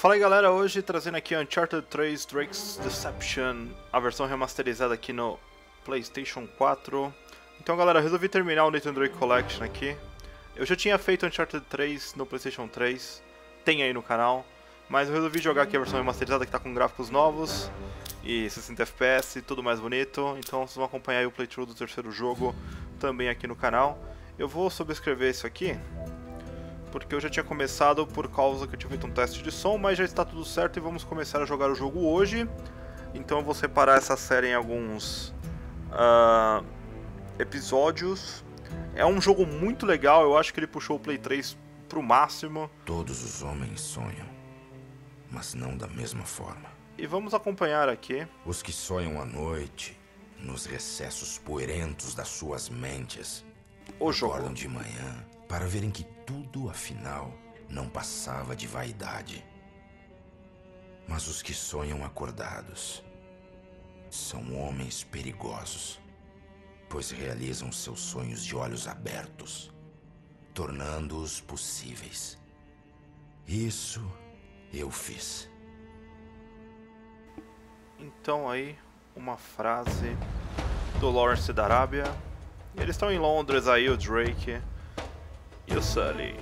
Fala aí galera, hoje trazendo aqui Uncharted 3 Drake's Deception, a versão remasterizada aqui no PlayStation 4. Então galera, eu resolvi terminar o Nathan Drake Collection aqui. Eu já tinha feito Uncharted 3 no PlayStation 3, tem aí no canal, mas eu resolvi jogar aqui a versão remasterizada que tá com gráficos novos e 60 FPS e tudo mais bonito. Então vocês vão acompanhar aí o playthrough do terceiro jogo também aqui no canal. Eu vou sobrescrever isso aqui porque eu já tinha começado por causa que eu tinha feito um teste de som, mas já está tudo certo e vamos começar a jogar o jogo hoje. Então eu vou separar essa série em alguns episódios. É um jogo muito legal, eu acho que ele puxou o Play 3 pro máximo. Todos os homens sonham, mas não da mesma forma. E vamos acompanhar aqui. Os que sonham à noite, nos recessos poeirentos das suas mentes, acordam de manhã para verem que tudo, afinal, não passava de vaidade. Mas os que sonham acordados são homens perigosos, pois realizam seus sonhos de olhos abertos, tornando-os possíveis. Isso eu fiz. Então aí, uma frase do Lawrence da Arábia. Eles estão em Londres aí, o Drake e o Sully.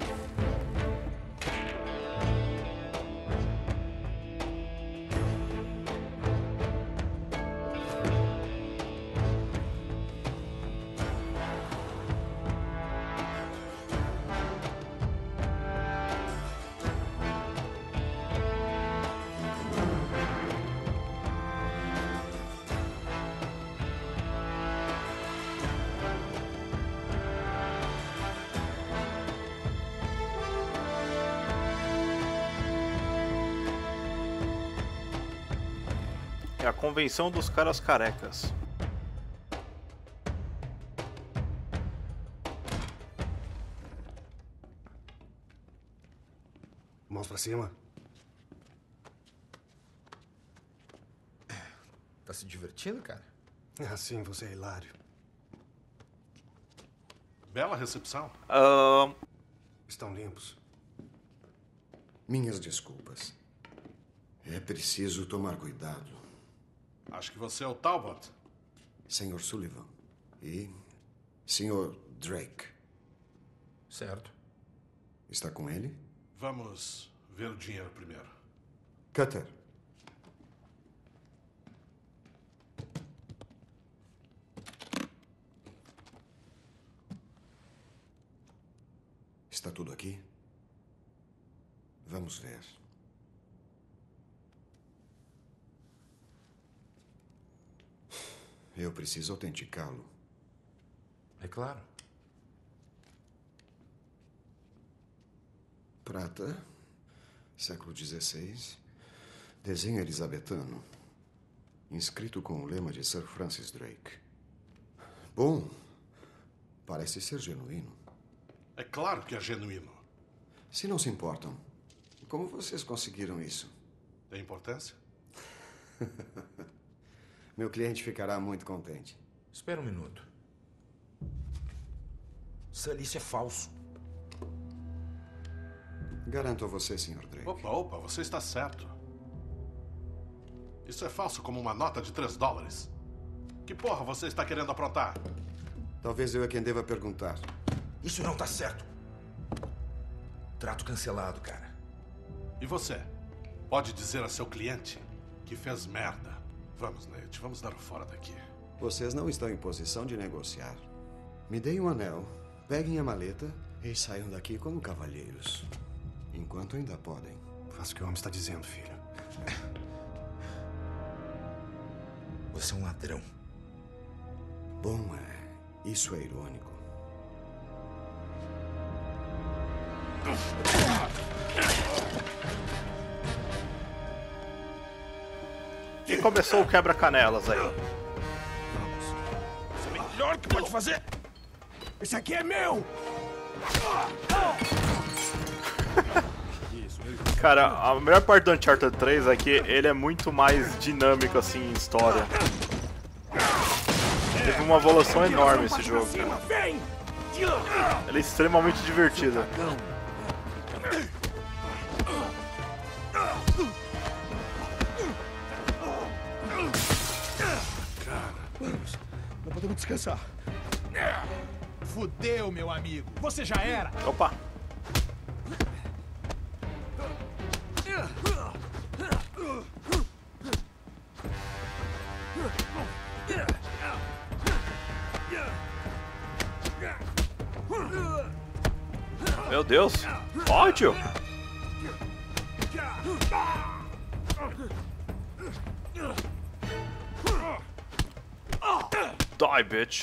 É a convenção dos caras carecas. Mãos pra cima. Tá se divertindo, cara? Assim você é hilário. Bela recepção. Estão limpos. Minhas desculpas. É preciso tomar cuidado. Acho que você é o Talbot. Sr. Sullivan. E Sr. Drake. Certo. Está com ele? Vamos ver o dinheiro primeiro. Cutter. Está tudo aqui? Vamos ver. Eu preciso autenticá-lo. É claro. Prata, século XVI, desenho elisabetano, inscrito com o lema de Sir Francis Drake. Bom, parece ser genuíno. É claro que é genuíno. Se não se importam, como vocês conseguiram isso? Tem importância? Meu cliente ficará muito contente. Espera um minuto. Sully, isso é falso. Garanto a você, Sr. Drake. Opa, você está certo. Isso é falso como uma nota de $3. Que porra você está querendo aprontar? Talvez eu é quem deva perguntar. Isso não tá certo. Trato cancelado, cara. E você? Pode dizer a seu cliente que fez merda. Vamos, Nate, vamos dar o fora daqui. Vocês não estão em posição de negociar. Me deem um anel, peguem a maleta e saiam daqui como cavalheiros. Enquanto ainda podem. Faça o que o homem está dizendo, filho. Você é um ladrão. Bom, isso é irônico. E começou o quebra-canelas aí. Vamos. Isso é o melhor que pode fazer. Esse aqui é meu! Cara, a melhor parte do Uncharted 3 é que ele é muito mais dinâmico assim em história. Teve uma evolução enorme esse jogo. Ele é extremamente divertido. começar. Fudeu, meu amigo. Você já era. Opa. Meu Deus. Ódio. Die, bitch.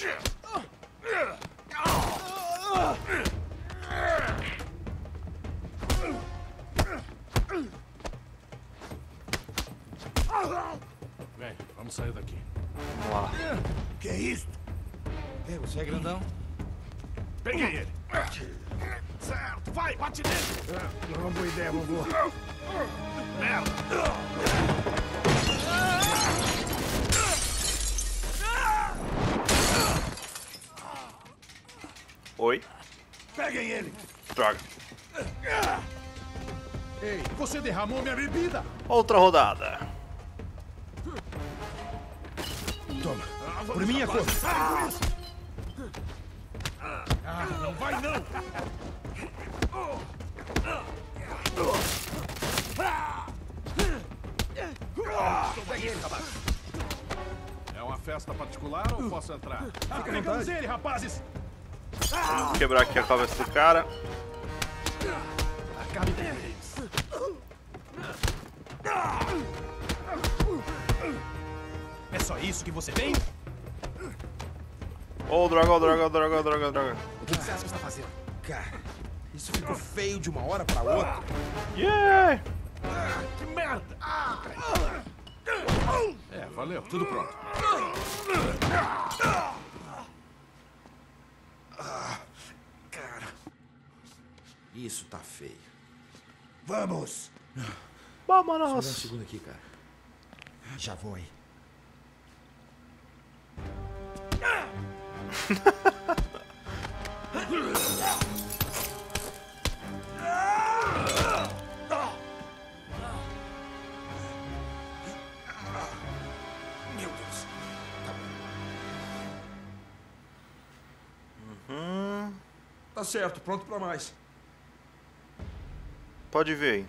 Vem, vamos sair daqui. Vamos lá. Que é isso? Ei, você é grandão? Peguei ele. Certo, vai, bate nele. Não é uma boa ideia, vovô. Merda. Oi. Peguem ele. Droga. Ei, você derramou minha bebida. Outra rodada. Toma. Por minha conta. Ah, não vai não. Peguei ele, rapaz. É uma festa particular ou posso entrar? Pegamos ele, rapazes. Vamos quebrar aqui a cabeça do cara. Acabe com eles. É só isso que você tem? Oh, droga, oh, droga, oh, droga, oh, droga, oh, droga. O que você acha que está fazendo? Cara, isso ficou feio de uma hora pra outra. Yeah! Que merda! É, valeu, tudo pronto. Cara, isso tá feio. Vamos! Só dá um Vamos! segundo aqui, cara. Já vou aí. Meu Deus! Tá certo, pronto pra mais. Pode ver aí.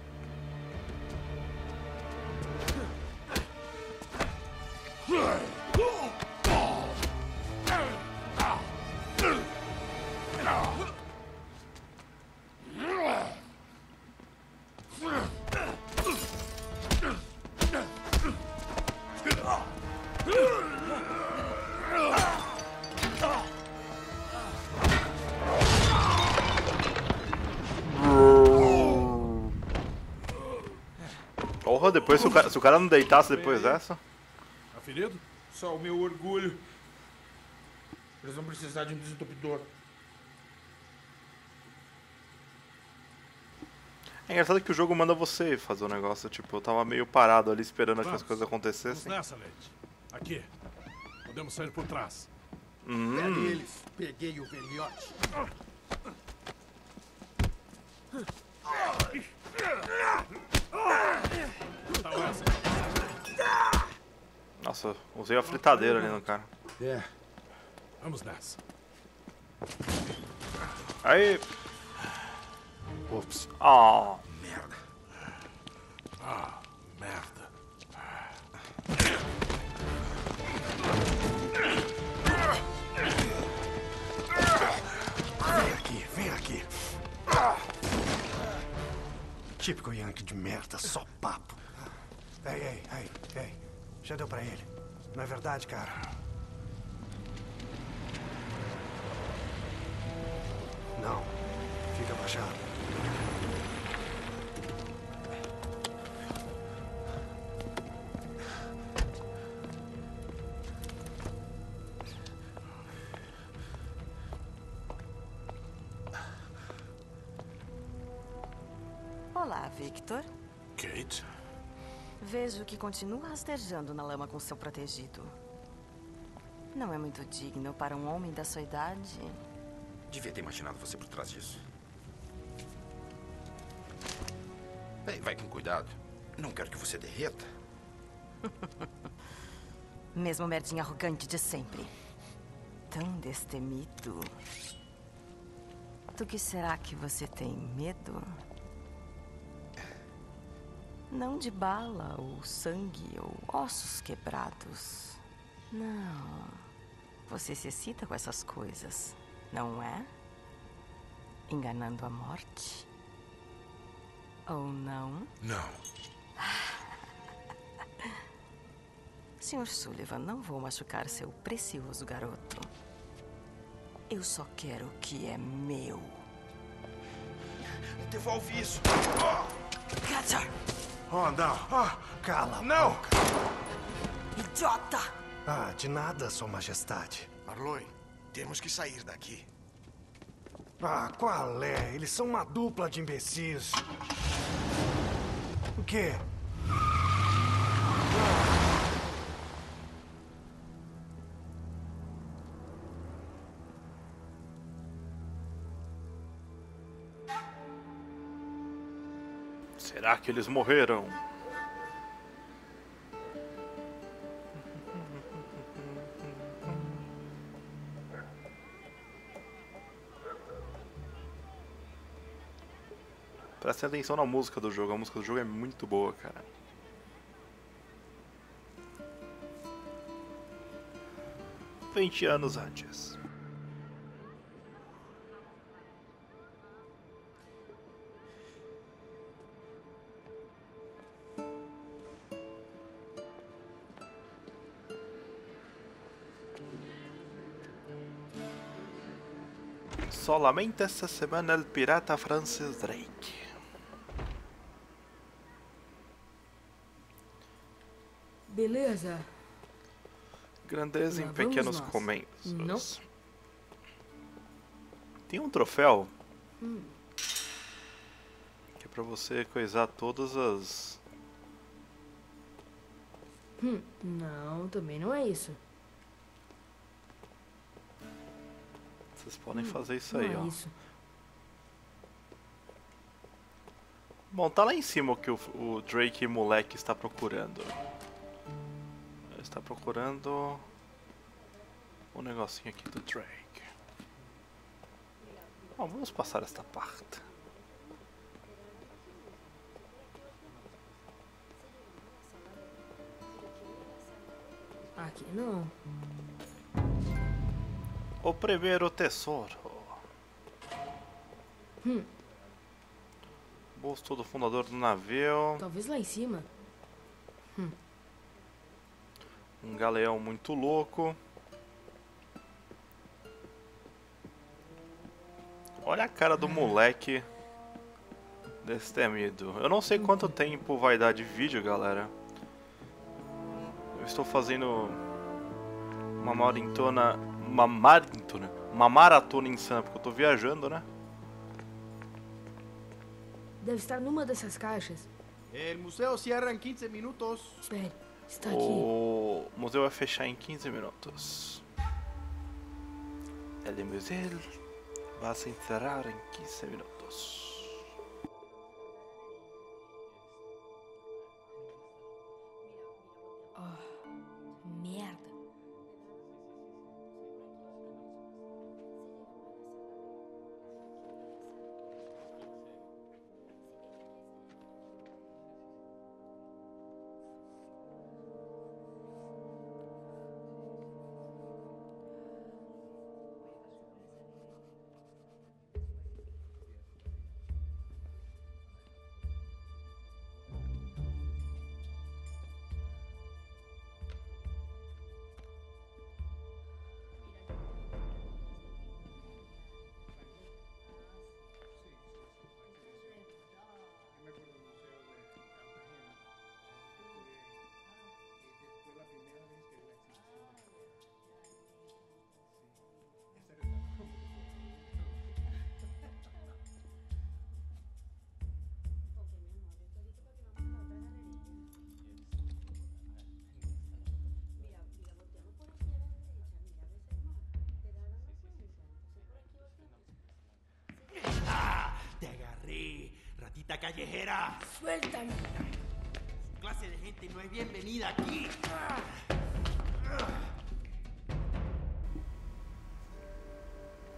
Porra, depois se o cara não deitasse depois dessa. Tá ferido? Só o meu orgulho. Eles vão precisar de um desentupidor. É engraçado que o jogo manda você fazer o negócio, tipo, eu tava meio parado ali esperando que as coisas Vamos acontecessem. nessa, Leite. Aqui. Podemos sair por trás. Pegue eles. Peguei o velhote. Tá essa. Nossa, usei a fritadeira ali no cara. É. Vamos nessa. Aí. Ops. Ah, Merda. Ah, merda. Vem aqui, vem aqui. Típico Yankee de merda, só papo. Ei. Já deu pra ele. Não é verdade, cara? Não. Fica abaixado. Olá, Victor. Kate? Vejo que continua rastejando na lama com seu protegido. Não é muito digno para um homem da sua idade. Devia ter imaginado você por trás disso. Ei, vai com cuidado. Não quero que você derreta. Mesmo merdinha arrogante de sempre. tão destemido. Do que será que você tem medo? Não de bala, ou sangue, ou ossos quebrados. Não. Você se excita com essas coisas, não é? Enganando a morte? Ou não? Não. Sr. Sullivan, não vou machucar seu precioso garoto. Eu só quero o que é meu. Devolve isso. Catcher! Oh, não. Cala. Não! Idiota! Ah, de nada, Sua Majestade. Marlowe, temos que sair daqui. Ah, qual é? Eles são uma dupla de imbecis. O quê? Será que eles morreram? Presta atenção na música do jogo, a música do jogo é muito boa, cara. "20 anos antes. Solamente esta semana el pirata Francis Drake. Beleza. Grandeza Lá em pequenos vamos nós. comandos. Não. Tem um troféu que é pra você coisar todas as... Não, também não é isso. Vocês podem fazer isso Não aí, é ó. isso. Bom, tá lá em cima o que o Drake moleque está procurando. Ele está procurando o negocinho aqui do Drake. Bom, vamos passar esta parte. Aqui não. O primeiro tesouro. Busto do fundador do navio. Talvez lá em cima. Um galeão muito louco. Olha a cara do moleque destemido. Eu não sei quanto tempo vai dar de vídeo, galera. Eu estou fazendo uma maratona insana, porque eu tô viajando, né? Deve estar numa dessas caixas. El museo cierra en 15 minutos. Espere, está aqui. O museu vai fechar em 15 minutos. El museu vai se encerrar em 15 minutos. Merda. Te agarré, ratita callejera. Suéltame. Clase de gente no es bienvenida aquí.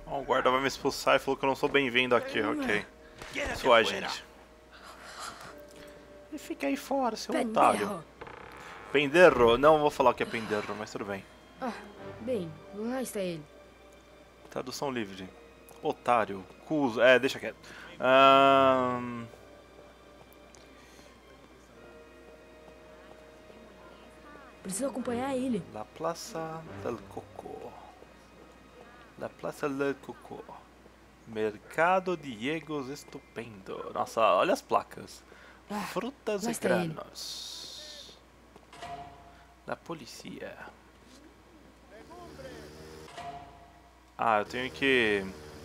O guarda vai me expulsar e falou que eu não sou bem-vindo aqui, ok. Sua gente. E fica aí fora, seu otário. Penderro? Não vou falar o que é penderro, mas tudo bem. Ah, bem, lá está ele. Tradução livre. Otário. Cuso. Deixa quieto. Preciso acompanhar ele. La Plaza del Coco. La Plaza del Coco. Mercado Diegos Estupendo. Nossa, olha as placas. Frutas e granos. Da polícia. Eu tenho que...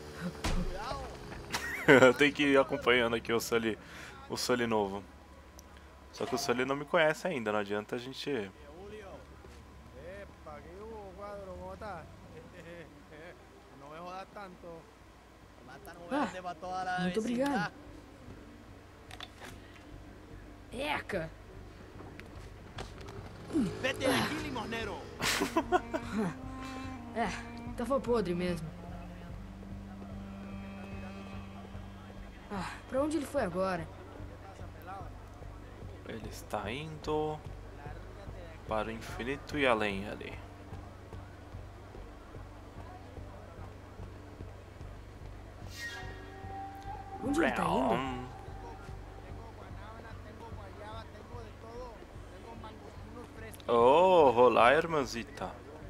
eu tenho que ir acompanhando aqui o Sully novo. Só que o Sully não me conhece ainda, não adianta a gente... Muito obrigado. Eca! Vete daqui, limosnero! Tava podre mesmo. Pra onde ele foi agora? Ele está indo para o infinito e além ali. Onde ele tá indo? Oh, olá, irmãzita.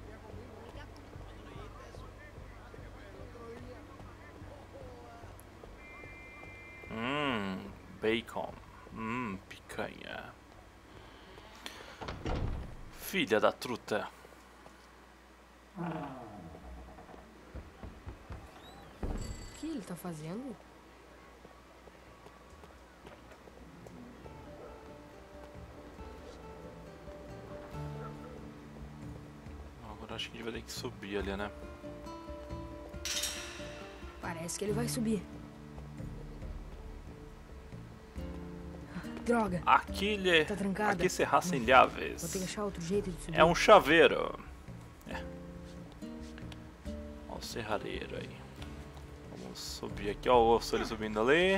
Bacon. Picanha. Filha da truta. O que ele tá fazendo? Agora acho que a gente vai ter que subir ali, né? Parece que ele vai subir. Droga. Aqui tá trancada. Aqui se raça em llaves. Vou ter que achar outro jeito de subir. É um chaveiro. Olha o serralheiro aí. Vamos subir aqui, ó, o osso ele subindo ali.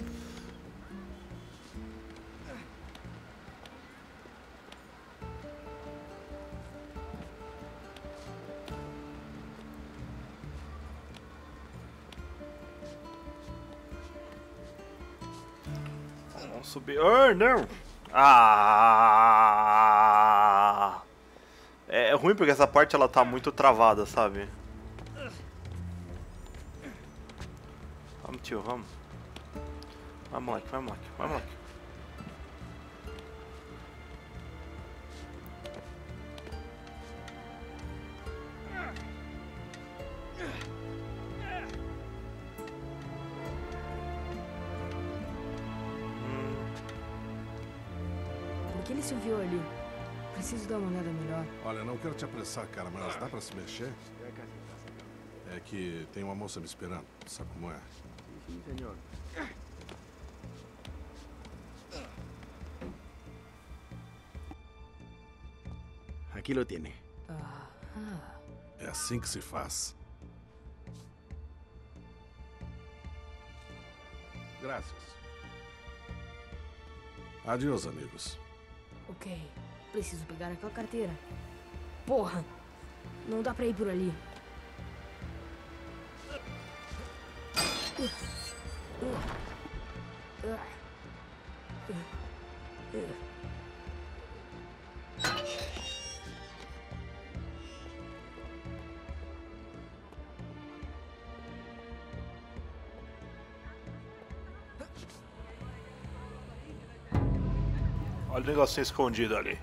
Vamos subir. Não! É ruim porque essa parte ela tá muito travada, sabe? Vamos, tio, vamos. Vai, moleque, vai, moleque, vai, moleque. Por que ele se viu ali? Preciso dar uma olhada melhor. Olha, não quero te apressar, cara, mas dá pra se mexer? É que tem uma moça me esperando. Sabe como é? Sim, senhor. Aqui lo tiene. É assim que se faz. Graças. Adeus, amigos. Ok. Preciso pegar aquela carteira. Porra! Não dá pra ir por ali. Olha o negocinho escondido ali.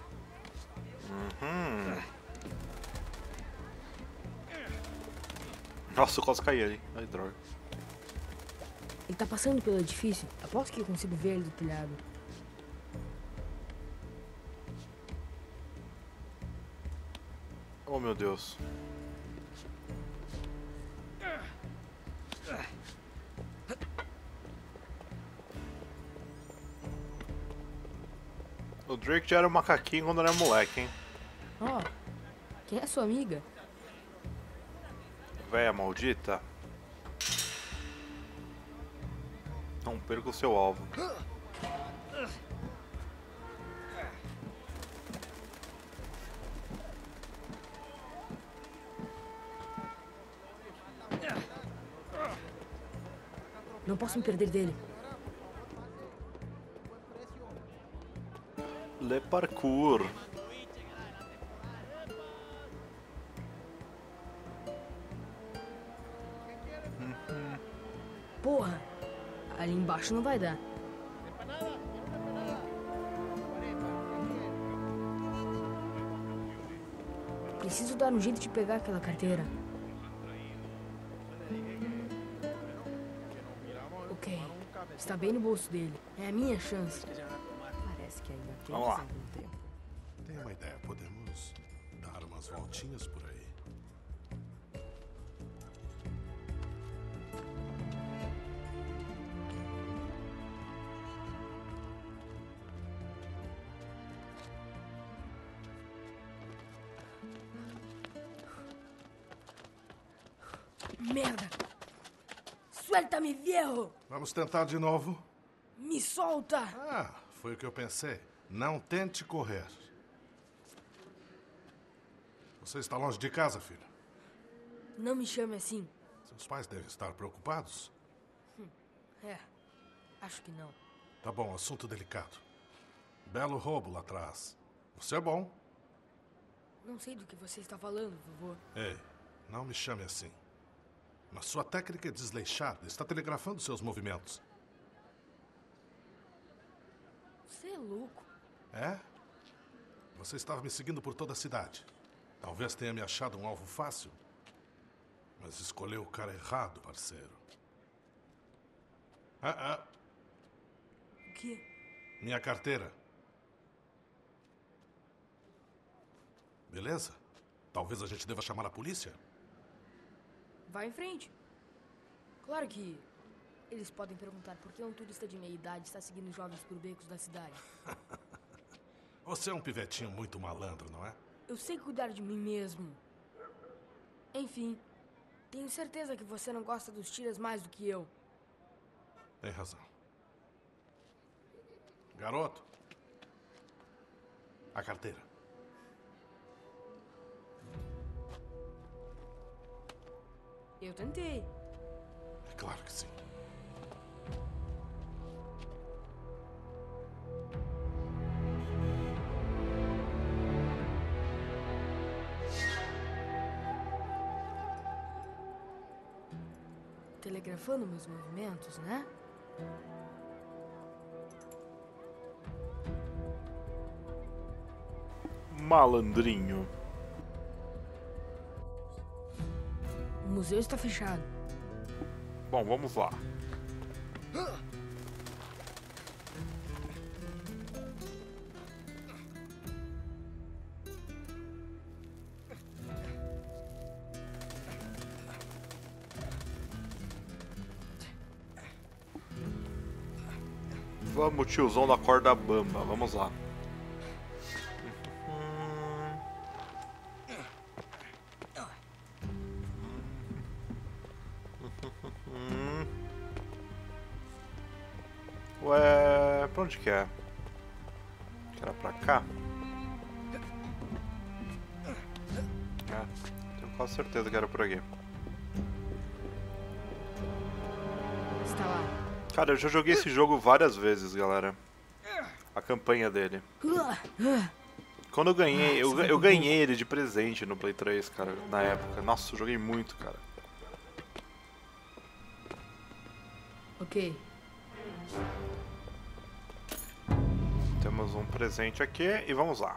Nossa, eu quase caí ali. Ai, droga. Ele tá passando pelo edifício. Aposto que eu consigo ver ele do telhado. Oh, meu Deus. O Drake já era um macaquinho quando era moleque, hein? Ó, quem é sua amiga? Véia maldita. Não perca o seu alvo. Não posso me perder dele. Le parkour. Porra! Ali embaixo não vai dar. Preciso dar um jeito de pegar aquela carteira. Ok. Está bem no bolso dele. É a minha chance. Parece que ainda tem Vamos lá. algum tempo. Tenho uma ideia. Podemos dar umas voltinhas por aí. Merda! Suelta-me, viejo! Vamos tentar de novo? Me solta! Ah, foi o que eu pensei. Não tente correr. Você está longe de casa, filho? Não me chame assim. Seus pais devem estar preocupados. É, acho que não. Tá bom, assunto delicado. Belo roubo lá atrás. Você é bom. Não sei do que você está falando, vovô. Ei, não me chame assim. Na sua técnica desleixada, está telegrafando seus movimentos. Você é louco. É? Você estava me seguindo por toda a cidade. Talvez tenha me achado um alvo fácil. Mas escolheu o cara errado, parceiro. O quê? Minha carteira. Beleza? Talvez a gente deva chamar a polícia? Vai em frente. Claro que eles podem perguntar por que um turista de meia idade está seguindo jovens por becos da cidade. Você é um pivetinho muito malandro, não é? Eu sei cuidar de mim mesmo. Enfim, tenho certeza que você não gosta dos tiras mais do que eu. Tem razão. Garoto. A carteira. Eu tentei. É claro que sim. Telegrafando meus movimentos, né? Malandrinho. O museu está fechado. Bom, vamos lá. Vamos, tiozão da corda bamba. Vamos lá. Ué, pra onde que é? Que era pra cá? É, tenho quase certeza que era por aqui. Está lá. Cara, eu já joguei esse jogo várias vezes, galera. A campanha dele. Quando eu ganhei, eu ganhei ele de presente no Play 3, cara, na época. Nossa, eu joguei muito, cara. Ok. Temos um presente aqui e vamos lá.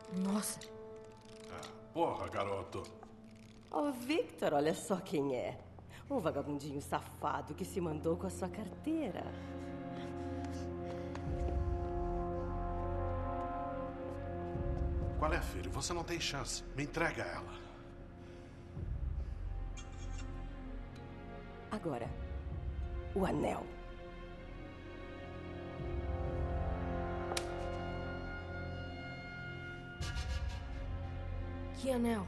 Nossa. Porra, garoto. Oh, Victor, olha só quem é. Um vagabundinho safado que se mandou com a sua carteira. Qual é, filho? Você não tem chance. Me entrega ela. Agora, o anel. Que anel?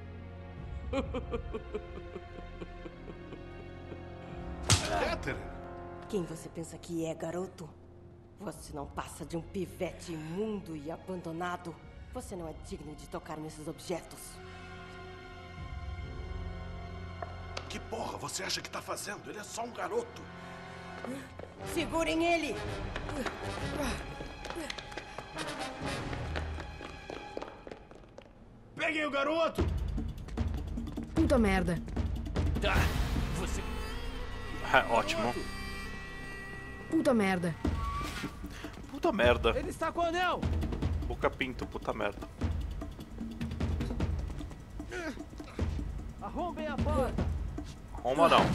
Catherine! Quem você pensa que é, garoto? Você não passa de um pivete imundo e abandonado. Você não é digno de tocar nesses objetos. Que porra você acha que tá fazendo? Ele é só um garoto. Segurem ele! Peguem o garoto! Puta merda. Tá, você... Ótimo. Puta merda. Puta merda. Ele está com o anel! Boca Pinto, puta merda. Arrombem a porta! Arromba não.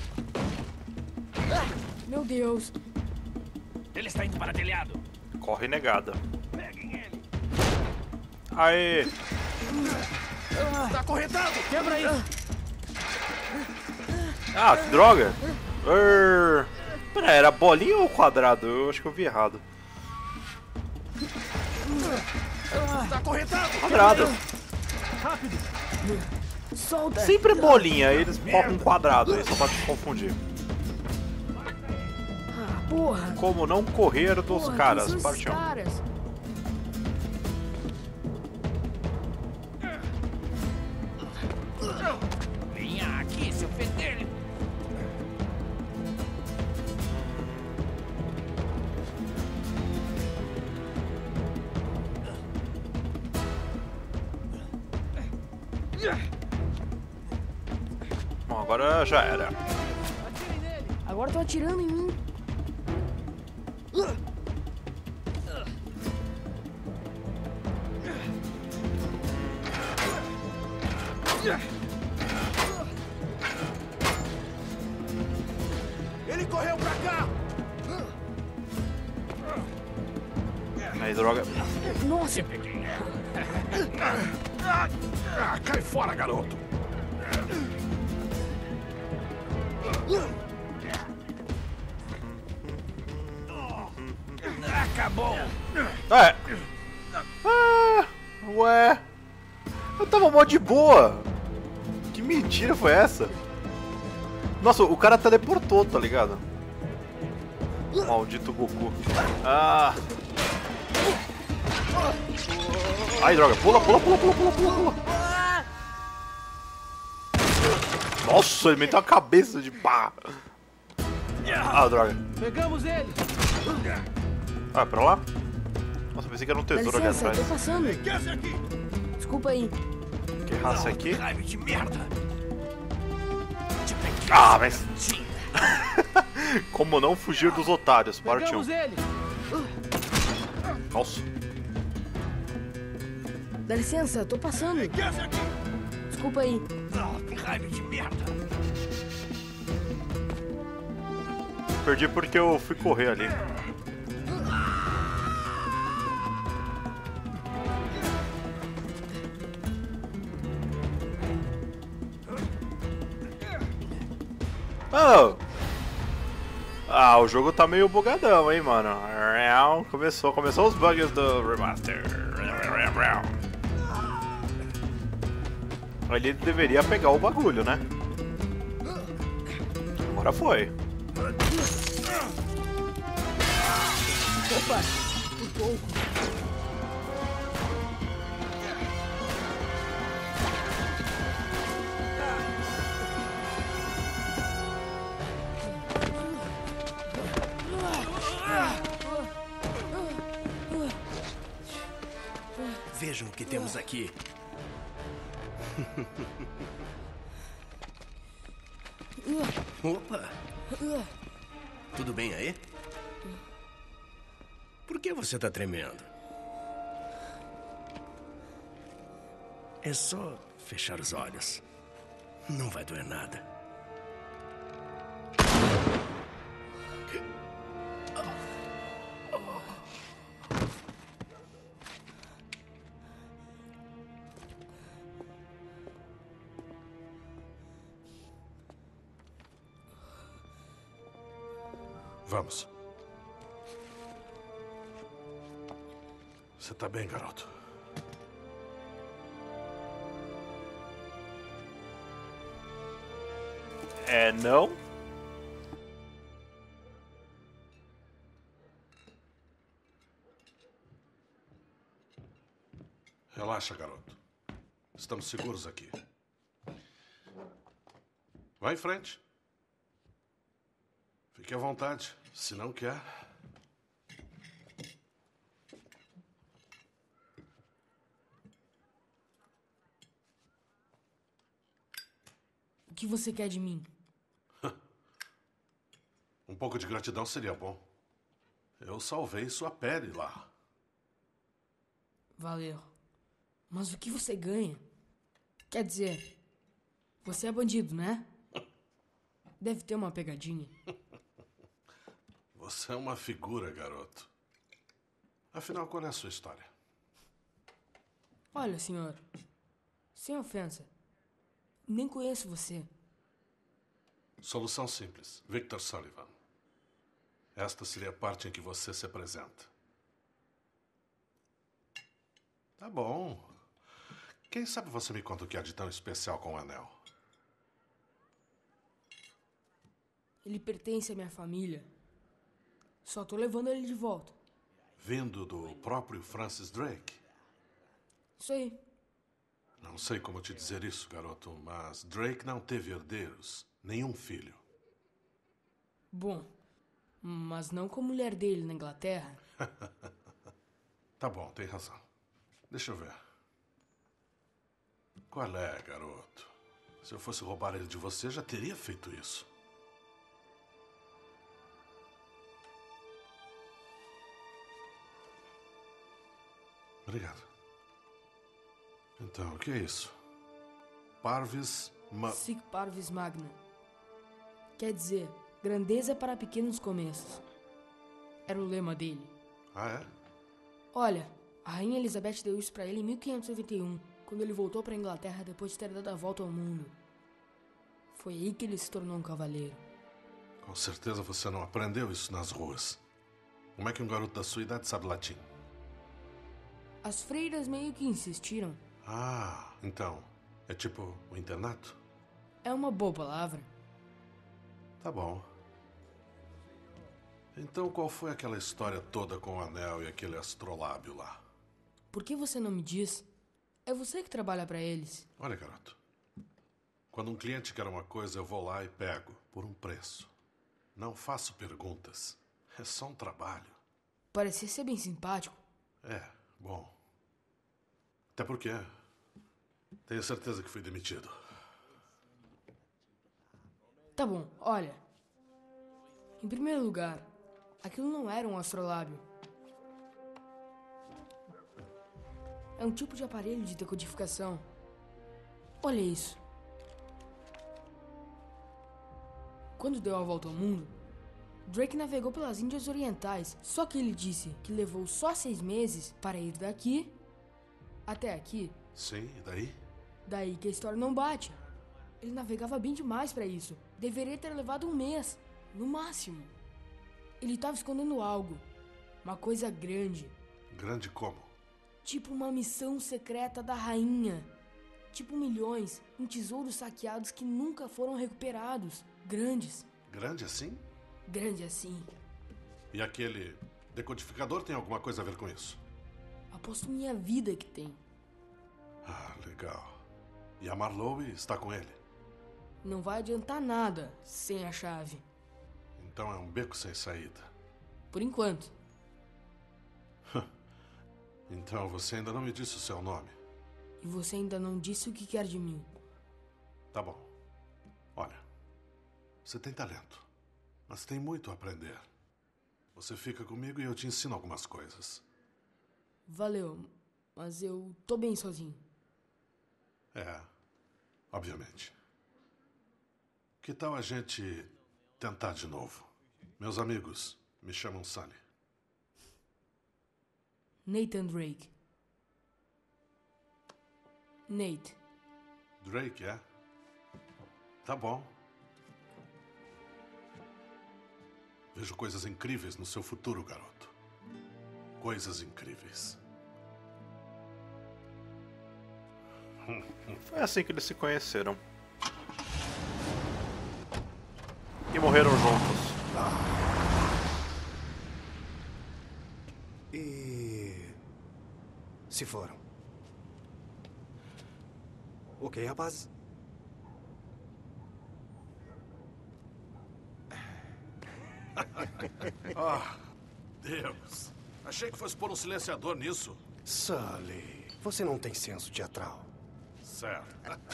Meu Deus. Ele está indo para telhado! Corre negada. Peguem ele! Aê! Está correntado! Quebra isso! Ah, que droga! Pera, era bolinha ou quadrado? Eu acho que eu vi errado. Está correntado! Quadrado! Rápido! Solta. Sempre bolinha, eles botam um quadrado aí, só pra te confundir. Ah, porra. Como não correr dos Porra, caras, quem são esses partiu. caras? Venha aqui, seu fedelho! Bom, agora já era. Atirem nele! Agora estão atirando em mim. Ele correu pra cá! Aí, droga. Nossa. Cai fora, garoto! Acabou! É. Ué. Eu tava mó de boa. Que mentira foi essa? Nossa, o cara teleportou, tá ligado? Maldito Goku. Ah. Ai, droga. Pula, pula, pula, pula, pula, pula, pula. Nossa, ele meteu a cabeça de pá. Ah, droga. Pegamos ele! Ah, pra lá? Nossa, pensei que era um Dá tesouro ali licença, atrás. tô passando. Desculpa aí. Que raça aqui? Raio de merda! Te peguei, Ah, mas... garotinho. Como não fugir dos otários? Partiu. Pegamos ele! Nossa. Dá licença, tô passando. Desculpa aí. Que raio de merda! Perdi porque eu fui correr ali. Oh. Ah, o jogo tá meio bugadão, hein, mano. Começou os bugs do remaster. Ele deveria pegar o bagulho, né? Agora foi. Opa, um pouco. Vejam o que temos aqui. Opa! Tudo bem aí? Por que você tá tremendo? É só fechar os olhos. Não vai doer nada. Vamos. Você tá bem, garoto? Não. Relaxa, garoto. Estamos seguros aqui. Vá em frente. Fique à vontade, se não quer. O que você quer de mim? Um pouco de gratidão seria bom. Eu salvei sua pele lá. Valeu. Mas o que você ganha? Quer dizer, você é bandido, né? Deve ter uma pegadinha. Você é uma figura, garoto. Afinal, qual é a sua história? Olha, senhor. Sem ofensa. Nem conheço você. Solução simples. Victor Sullivan. Esta seria a parte em que você se apresenta. Tá bom. Quem sabe você me conta o que há de tão especial com o anel? Ele pertence à minha família. Só tô levando ele de volta. Vindo do próprio Francis Drake? Isso aí. Não sei como te dizer isso, garoto, mas Drake não teve herdeiros. Nenhum filho. Bom, mas não com a mulher dele na Inglaterra. Tá bom, tem razão. Deixa eu ver. Qual é, garoto? Se eu fosse roubar ele de você, já teria feito isso. Obrigado. Então, o que é isso? Parvis Sic Parvis Magna. Quer dizer, grandeza para pequenos começos. Era o lema dele. Ah, é? Olha, a Rainha Elizabeth deu isso pra ele em 1581, quando ele voltou pra Inglaterra depois de ter dado a volta ao mundo. Foi aí que ele se tornou um cavaleiro. Com certeza você não aprendeu isso nas ruas. Como é que um garoto da sua idade sabe latim? As freiras meio que insistiram. Ah, então, é tipo o internato? É uma boa palavra. Tá bom. Então qual foi aquela história toda com o anel e aquele astrolábio lá? Por que você não me diz? É você que trabalha pra eles. Olha, garoto. Quando um cliente quer uma coisa, eu vou lá e pego, por um preço. Não faço perguntas. É só um trabalho. Parecia ser bem simpático. É, bom. Até porque tenho certeza que fui demitido. Tá bom, olha. Em primeiro lugar, aquilo não era um astrolábio. É um tipo de aparelho de decodificação. Olha isso. Quando deu a volta ao mundo, Drake navegou pelas Índias Orientais. Só que ele disse que levou só 6 meses para ir daqui até aqui. Sim, e daí? Daí que a história não bate. Ele navegava bem demais para isso. Deveria ter levado 1 mês, no máximo. Ele estava escondendo algo. Uma coisa grande. Grande como? Tipo uma missão secreta da rainha. Tipo milhões em tesouros saqueados que nunca foram recuperados. Grandes. Grande assim? Grande assim. E aquele decodificador tem alguma coisa a ver com isso? Aposto minha vida que tem. Ah, legal. E a Marlowe está com ele? Não vai adiantar nada sem a chave. Então é um beco sem saída. Por enquanto. Então você ainda não me disse o seu nome. E você ainda não disse o que quer de mim. Tá bom. Olha, você tem talento, mas tem muito a aprender. Você fica comigo e eu te ensino algumas coisas. Valeu, mas eu tô bem sozinho. É, obviamente. Que tal a gente tentar de novo? Meus amigos me chamam Sully. Nathan Drake. Nate. Drake, é? Tá bom. Vejo coisas incríveis no seu futuro, garoto. Coisas incríveis. Foi assim que eles se conheceram. E morreram juntos. E... se foram. Ok, rapaz? Ah, Deus. Achei que fosse pôr um silenciador nisso. Sully, você não tem senso teatral. Certo.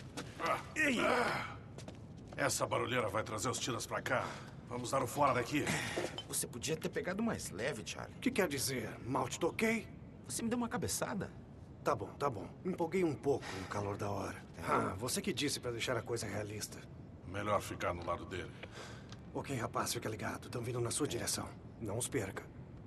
Essa barulheira vai trazer os tiras pra cá. Vamos dar o fora daqui. Você podia ter pegado mais leve, Charlie. O que quer dizer? Mal te toquei? Você me deu uma cabeçada. Tá bom, tá bom. Me empolguei um pouco no calor da hora. Você que disse pra deixar a coisa realista. Melhor ficar no lado dele. Ok, rapaz, fica ligado. Estão vindo na sua direção. Não os perca.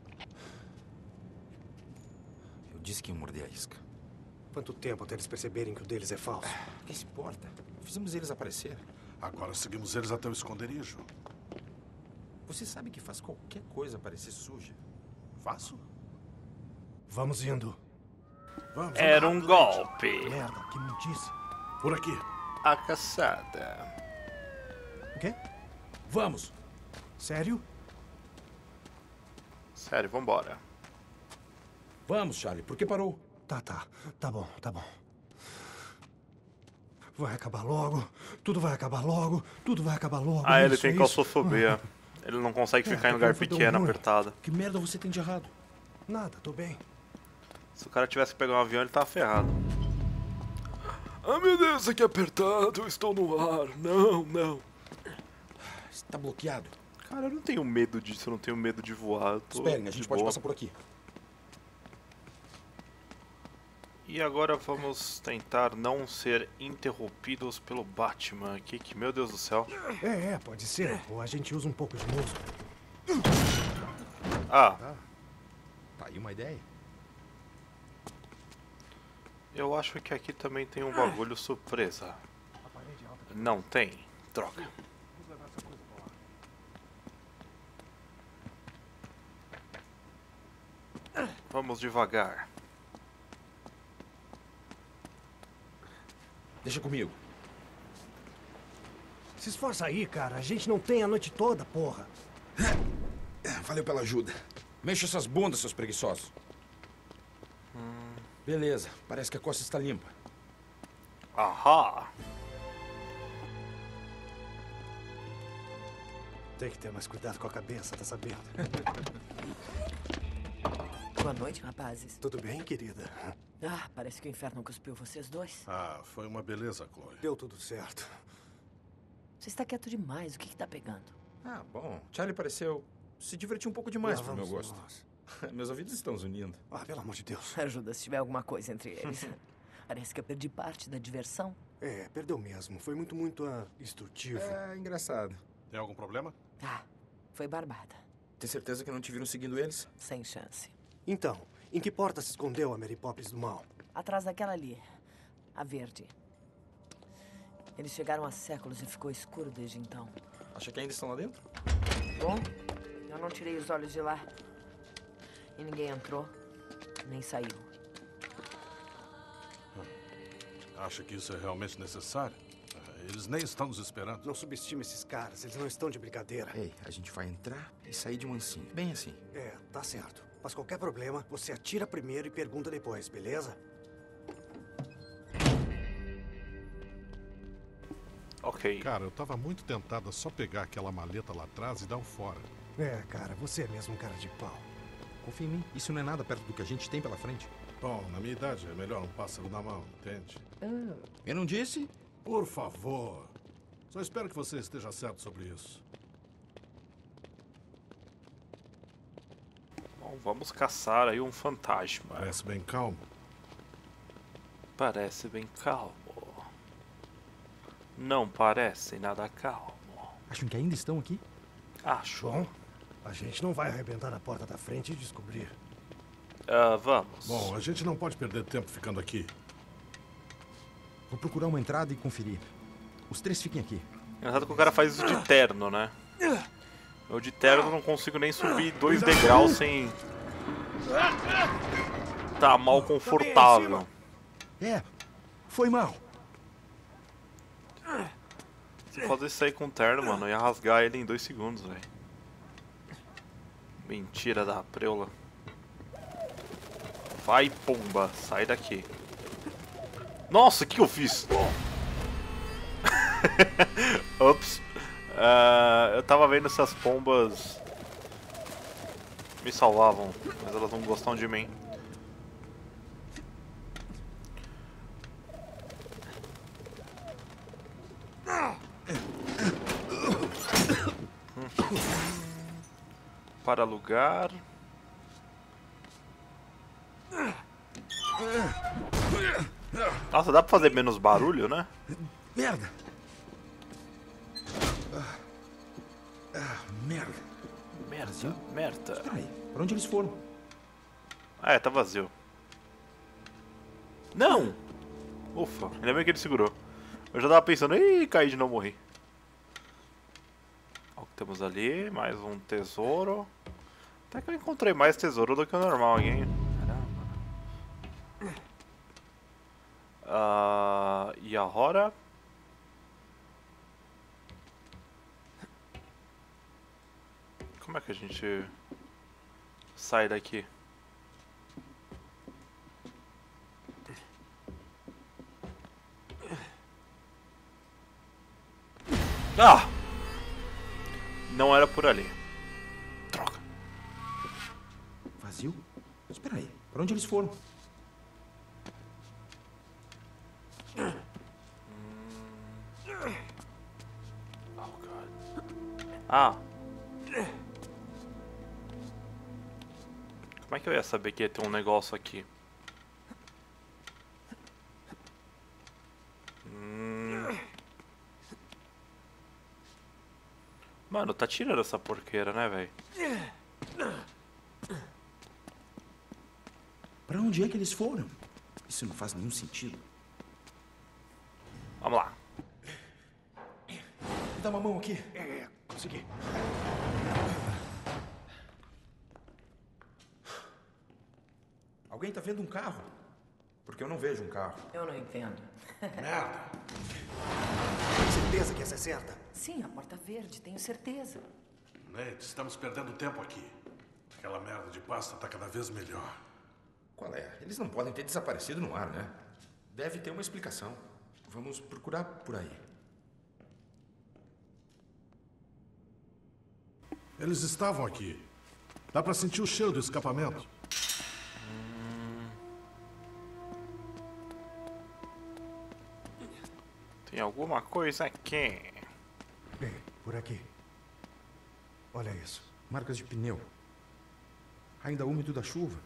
Eu disse que ia morder a isca. Quanto tempo até eles perceberem que o deles é falso? Quem se importa? Fizemos eles aparecer. Agora seguimos eles até o esconderijo. Você sabe que faz qualquer coisa parecer suja. Faço? Vamos indo. Vamos. Era um golpe. Merda, que notícia. Por aqui. A caçada. O quê? Vamos. Sério? Sério, vambora. Vamos, Charlie. Por que parou? Tá bom, tá bom. Vai acabar logo. Tudo vai acabar logo. Tudo vai acabar logo. Ah, ele tem claustrofobia. Ele não consegue ficar em lugar pequeno, apertado. Que merda você tem de errado? Nada, tô bem. Se o cara tivesse que pegar um avião, ele tava ferrado. Ah, meu Deus, isso aqui é apertado. Eu estou no ar. Não, não. Está bloqueado. Cara, eu não tenho medo disso. Eu não tenho medo de voar. Eu tô Esperem, a gente pode passar por aqui. E agora vamos tentar não ser interrompidos pelo Batman aqui, que meu Deus do céu. Pode ser. Ou a gente usa um pouco de músculo. Ah. Tá aí uma ideia. Eu acho que aqui também tem um bagulho surpresa. Não tem. Droga. Vamos devagar. Deixa comigo. Se esforça aí, cara. A gente não tem a noite toda, porra. Valeu pela ajuda. Mexa essas bundas, seus preguiçosos. Beleza. Parece que a costa está limpa. Ahá. Tem que ter mais cuidado com a cabeça, tá sabendo? Boa noite, rapazes. Tudo bem, querida? Ah, parece que o inferno cuspiu vocês dois. Ah, foi uma beleza, Chloe. Deu tudo certo. Você está quieto demais. O que tá pegando? Ah, bom. Charlie pareceu se divertir um pouco demais pro meu gosto. Meus ouvidos estão zunindo. Ah, pelo amor de Deus. Ajuda se tiver alguma coisa entre eles. Parece que eu perdi parte da diversão. Perdeu mesmo. Foi muito instrutivo. É, engraçado. Tem algum problema? Ah, foi barbada. Tem certeza que não te viram seguindo eles? Sem chance. Então, em que porta se escondeu a Mary Poppins do mal? Atrás daquela ali. A verde. Eles chegaram há séculos e ficou escuro desde então. Acha que ainda estão lá dentro? Bom, eu não tirei os olhos de lá. E ninguém entrou, nem saiu. Acha que isso é realmente necessário? Eles nem estão nos esperando. Não subestime esses caras, eles não estão de brincadeira. Ei, a gente vai entrar e sair de mansinho. Bem assim. Tá certo. Mas qualquer problema, você atira primeiro e pergunta depois, beleza? Ok. Cara, eu tava muito tentado a só pegar aquela maleta lá atrás e dar um fora. Cara, você é mesmo um cara de pau. Confia em mim. Isso não é nada perto do que a gente tem pela frente. Bom, na minha idade é melhor um pássaro na mão, entende? Eu não disse? Por favor. Só espero que você esteja certo sobre isso. Bom, vamos caçar aí um fantasma. Parece bem calmo. Parece bem calmo. Não parecem nada calmo. Acham que ainda estão aqui? Acho. Bom, a gente não vai arrebentar a porta da frente e descobrir. Vamos. Bom, a gente não pode perder tempo ficando aqui. Vou procurar uma entrada e conferir. Os 3 fiquem aqui. Engraçado que o cara faz isso de terno, né? Eu de terno não consigo nem subir 2 degraus sem... Tá mal confortável. Foi mal. Se eu fazer isso aí com terno, mano, eu ia rasgar ele em 2 segundos, velho. Mentira da preula. Vai, pomba, sai daqui. Nossa, o que eu fiz? Ops. Eu tava vendo se as pombas me salvavam, mas elas não gostam de mim. Para alugar. Nossa, dá pra fazer menos barulho, né? Merda! Merda! Merda! Peraí, pra onde eles foram? Tá vazio. Não! Ufa, ainda bem que ele segurou. Eu já tava pensando, ih, caí de não morrer. Olha o que temos ali, mais um tesouro. Até que eu encontrei mais tesouro do que o normal, hein? Caramba. E agora? Como é que a gente sai daqui? Ah! Não era por ali. Droga. Vazio? Espera aí, pra onde eles foram? Oh, God. Ah. Como é que eu ia saber que ia ter um negócio aqui? Mano, tá tirando essa porqueira, né, velho? Pra onde é que eles foram? Isso não faz nenhum sentido. Vamos lá. Dá uma mão aqui. Consegui. Alguém tá vendo um carro? Porque eu não vejo um carro. Eu não entendo. Merda! Tem certeza que essa é certa? Sim, a porta verde, tenho certeza. Nate, estamos perdendo tempo aqui. Aquela merda de pasta tá cada vez melhor. Qual é? Eles não podem ter desaparecido no ar, né? Deve ter uma explicação. Vamos procurar por aí. Eles estavam aqui. Dá pra sentir o cheiro do escapamento. Tem alguma coisa aqui. Por aqui. Olha isso. Marcas de pneu. Ainda úmido da chuva.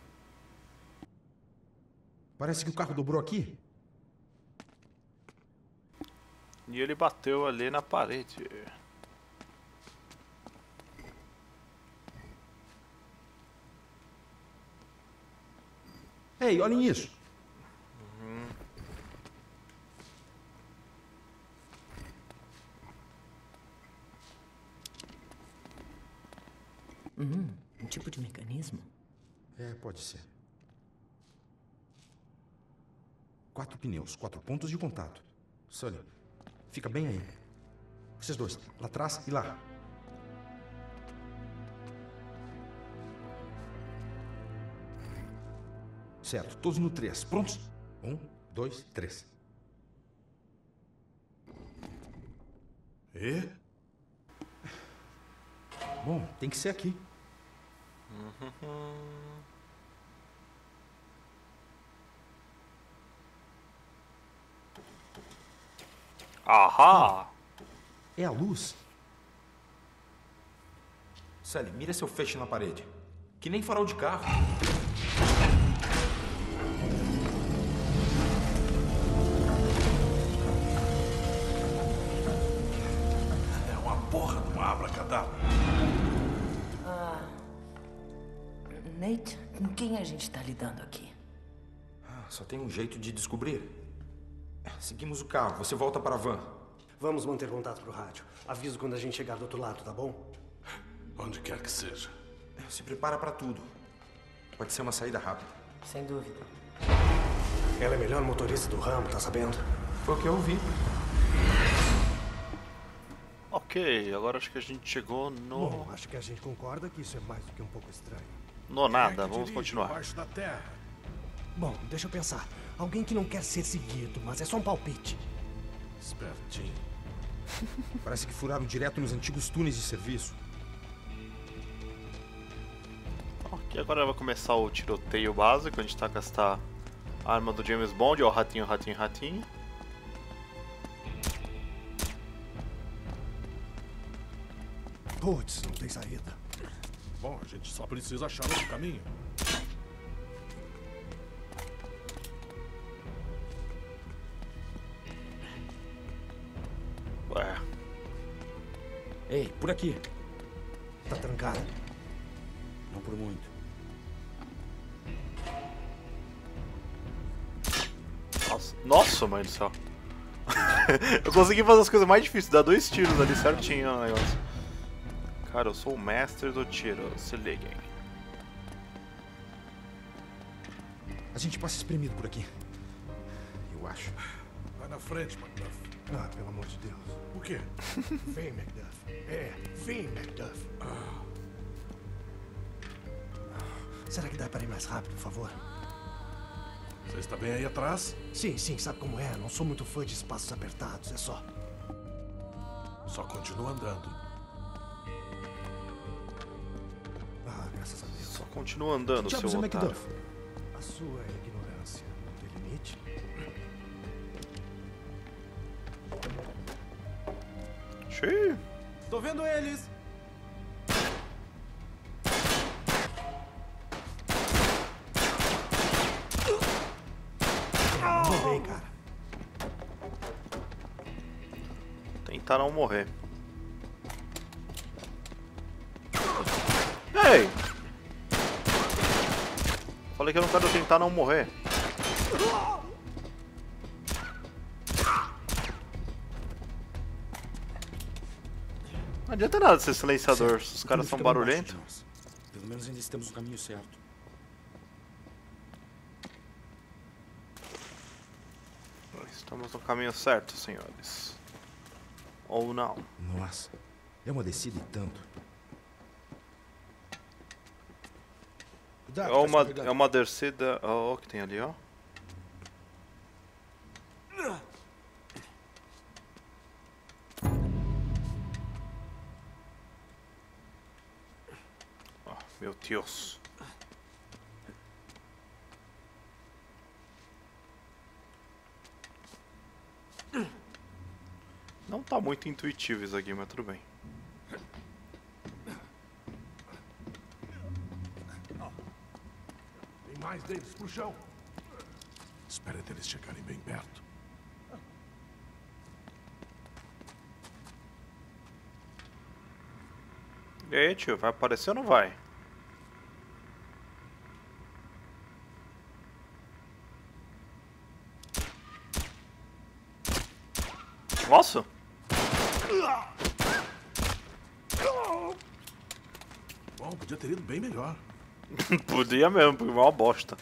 Parece que o carro dobrou aqui. E ele bateu ali na parede. Ei, olhem isso. Um tipo de mecanismo? Pode ser. 4 pneus, 4 pontos de contato. Sully, fica bem aí. Vocês dois, lá atrás e lá. Certo, todos no 3. Prontos? 1, 2, 3. E? Bom, tem que ser aqui. Ahá! É a luz. Sally, mira seu feixe na parede. Que nem farol de carro. Com quem a gente tá lidando aqui? Só tem um jeito de descobrir. Seguimos o carro. Você volta para a van. Vamos manter contato pro rádio. Aviso quando a gente chegar do outro lado, tá bom? Onde quer que seja. Se prepara para tudo. Pode ser uma saída rápida. Sem dúvida. Ela é a melhor motorista do ramo, tá sabendo? Foi o que eu ouvi. Ok, agora acho que a gente chegou no... Bom, acho que a gente concorda que isso é mais do que um pouco estranho. No nada, vamos continuar. Embaixo da terra. Bom, deixa eu pensar. Alguém que não quer ser seguido, mas é só um palpite. Espertinho. Parece que furaram direto nos antigos túneis de serviço. Ok, agora vai começar o tiroteio básico. A gente tá com esta arma do James Bond, ó, ratinho, ratinho, ratinho. Putz, não tem saída. Bom, a gente só precisa achar outro caminho. Ué. Ei, por aqui. Tá trancado. Não por muito. Nossa, mãe do céu. Eu consegui fazer as coisas mais difíceis, dar 2 tiros ali certinho no negócio. Cara, eu sou o mestre do tiro, se liguem. A gente passa espremido por aqui. Eu acho. Vai na frente, Macduff. Ah, pelo amor de Deus. O quê? Vem, Macduff. Vem, Macduff. Será que dá para ir mais rápido, por favor? Você está bem aí atrás? Sim, sabe como é? Não sou muito fã de espaços apertados, é só. Só continua andando. Ah, graças a Deus. Só continua andando, seu otário. Macduff? A sua ignorância não tem limite? Xiii. Tô vendo eles! Tô bem, cara. Tentar não morrer. Ei! Falei que eu não quero tentar não morrer. Não adianta nada ser silenciador, se os caras são barulhentos. Pelo menos ainda estamos no caminho certo. Estamos no caminho certo, senhores. Ou não. Nossa, é uma descida e tanto. Cuidado, É uma descida... Ó, o que tem ali, ó. Meu Deus. Não tá muito intuitivo isso aqui, mas tudo bem. Tem mais deles pro chão. Espere até eles chegarem bem perto. E aí, tio, vai aparecer ou não vai? Nossa! Bom, podia ter ido bem melhor. Podia mesmo, porque é uma bosta.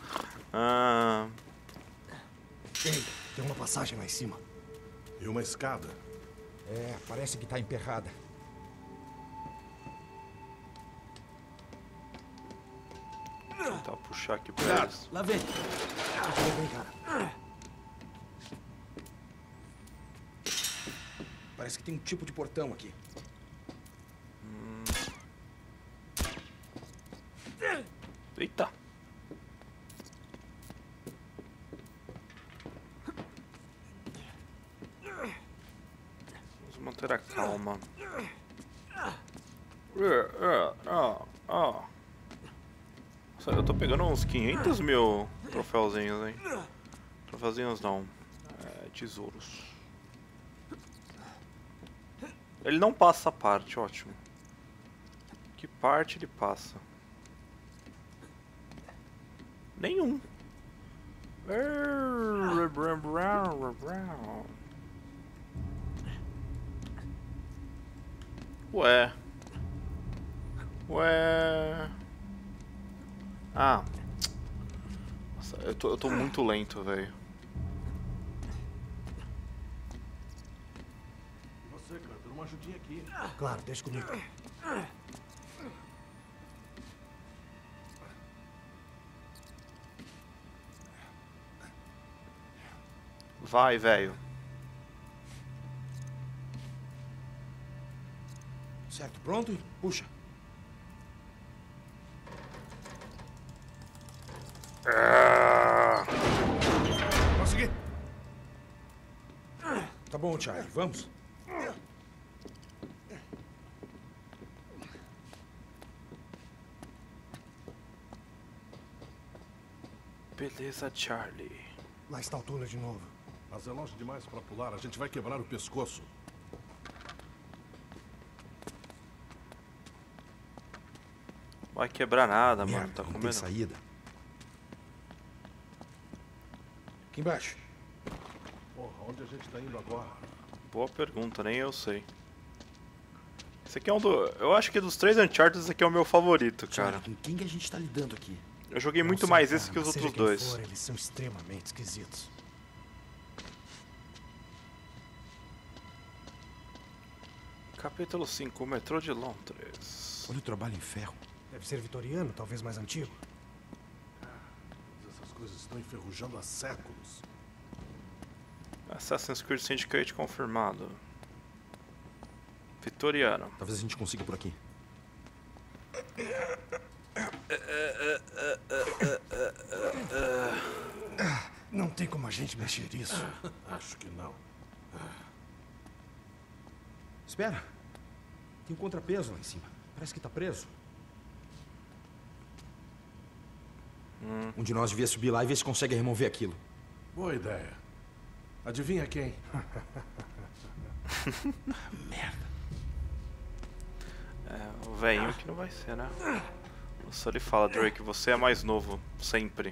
Ei, tem uma passagem lá em cima. E uma escada. É, parece que tá emperrada. Vou tentar puxar aqui pra eles. Lá vem. Tudo bem, cara. Parece que tem um tipo de portão aqui. Eita! Vamos manter a calma. Eu tô pegando uns 500 mil troféuzinhos, hein? Troféuzinhos não. Tesouros. Ele não passa a parte, ótimo. Que parte ele passa? Nenhum. Ué. Ué. Ah. Nossa, eu tô muito lento, velho. Você, Clanter, uma ajudinha aqui. Claro, deixa comigo. Vai, velho. Certo, pronto? Puxa. Consegui. Tá bom, Charlie, vamos. Beleza, Charlie. Lá está o túnel de novo. Mas é longe demais para pular. A gente vai quebrar o pescoço. Vai quebrar nada, Merda, mano. Tá não com tem medo? saída. Aqui embaixo. Porra, onde a gente tá indo agora? Boa pergunta, nem eu sei. Esse aqui é um do... Eu acho que dos 3 Uncharted, esse aqui é o meu favorito, cara. Com quem que a gente tá lidando aqui? Eu joguei muito Não mais sei, esse cara, que os mas outros seja quem dois. for, eles são extremamente esquisitos. Capítulo 5, o metrô de Londres. Olha o trabalho em ferro. Deve ser vitoriano, talvez mais antigo. Essas coisas estão enferrujando há séculos. Assassin's Creed Syndicate confirmado. Vitoriano. Talvez a gente consiga por aqui. Não tem como a gente mexer isso. Acho que não. Espera. Tem um contrapeso lá em cima. Parece que tá preso. Um de nós devia subir lá e ver se consegue remover aquilo. Boa ideia. Adivinha quem? Merda. É, o velhinho que não vai ser, né? O Sully fala, Drake, você é mais novo, sempre.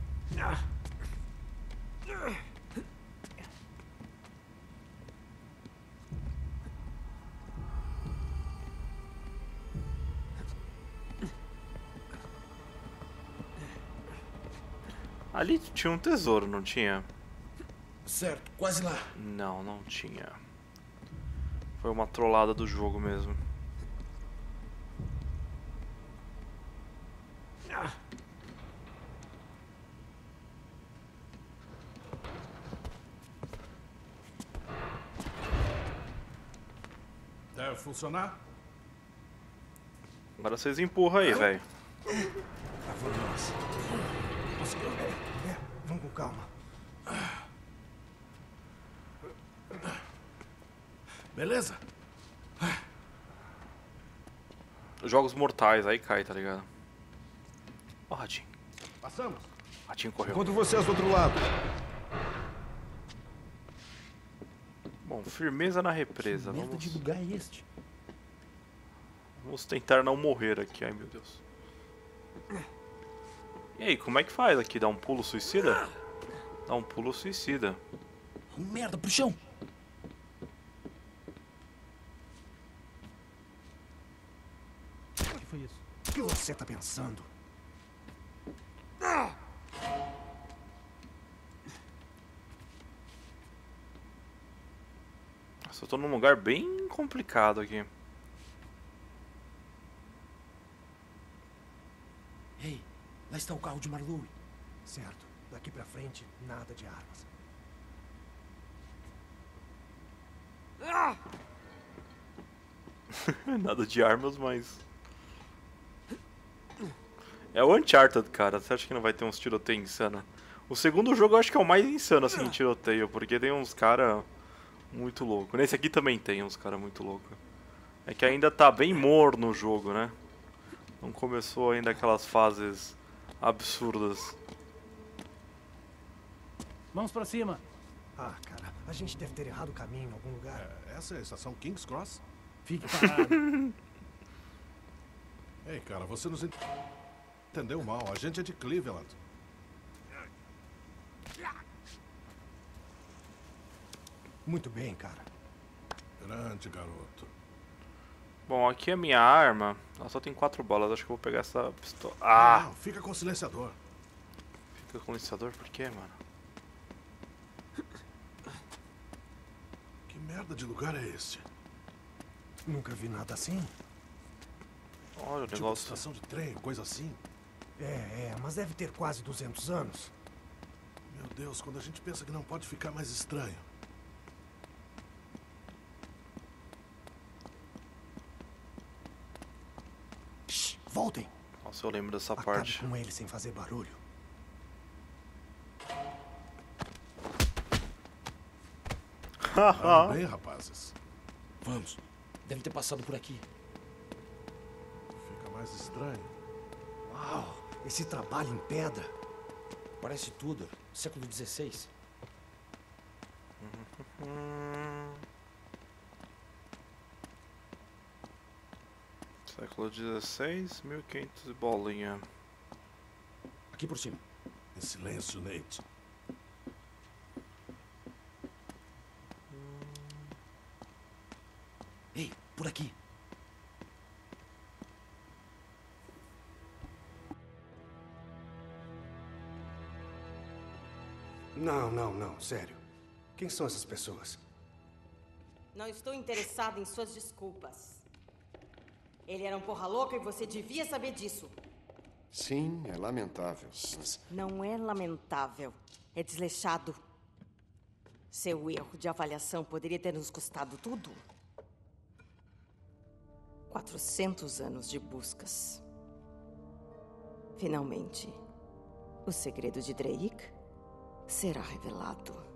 Ali tinha um tesouro, não tinha? Certo, quase lá. Não, não tinha. Foi uma trollada do jogo mesmo. Deve funcionar? Agora vocês empurram aí, velho. Vamos nós. Conseguiu? Vamos com calma. Beleza? Jogos mortais, aí cai, tá ligado? Ó, Ratinho. Passamos. Ratinho correu. Encontro vocês do outro lado. Bom, firmeza na represa. Que merda de lugar é este? Vamos tentar não morrer aqui, ai meu Deus. E aí, como é que faz aqui? Dá um pulo suicida? Dá um pulo suicida. Merda, pro chão! O que foi isso? O que você tá pensando? Nossa, eu tô num lugar bem complicado aqui. Ei, lá está o carro de Marlowe. Certo. Daqui pra frente, nada de armas. Nada de armas, mas... É o Uncharted, cara. Você acha que não vai ter uns tiroteios insanos? O segundo jogo eu acho que é o mais insano, assim, em tiroteio. Porque tem uns caras muito loucos. Nesse aqui também tem uns caras muito loucos. É que ainda tá bem morno o jogo, né? Não começou ainda aquelas fases absurdas. Vamos pra cima. Ah, cara, a gente deve ter errado o caminho em algum lugar. Essa é a estação King's Cross? Fique parado. Ei, cara, você nos entendeu mal. A gente é de Cleveland. Muito bem, cara. Grande garoto. Bom, aqui a minha arma, ela só tem 4 balas, acho que eu vou pegar essa pistola. Ah! Não, fica com o silenciador. Fica com o silenciador? Por quê, mano? Que merda de lugar é esse? Nunca vi nada assim. Olha o Tipo negócio. estação de trem, coisa assim. Mas deve ter quase 200 anos. Meu Deus, quando a gente pensa que não pode ficar mais estranho. Shhh, voltem. Nossa, eu lembro dessa Acabe parte. com ele sem fazer barulho. Vamos bem, rapazes. Vamos. Deve ter passado por aqui. Fica mais estranho. Uau, esse trabalho em pedra. Parece Tudor, século XVI. Século XVI, 1500 e bolinha. Aqui por cima. Em silêncio, Nate. Ei, por aqui. Não, sério. Quem são essas pessoas? Não estou interessada em suas desculpas. Ele era um porra louca e você devia saber disso. Sim, é lamentável. Mas... Não é lamentável. É desleixado. Seu erro de avaliação poderia ter nos custado tudo. 400 anos de buscas. Finalmente, o segredo de Drake será revelado.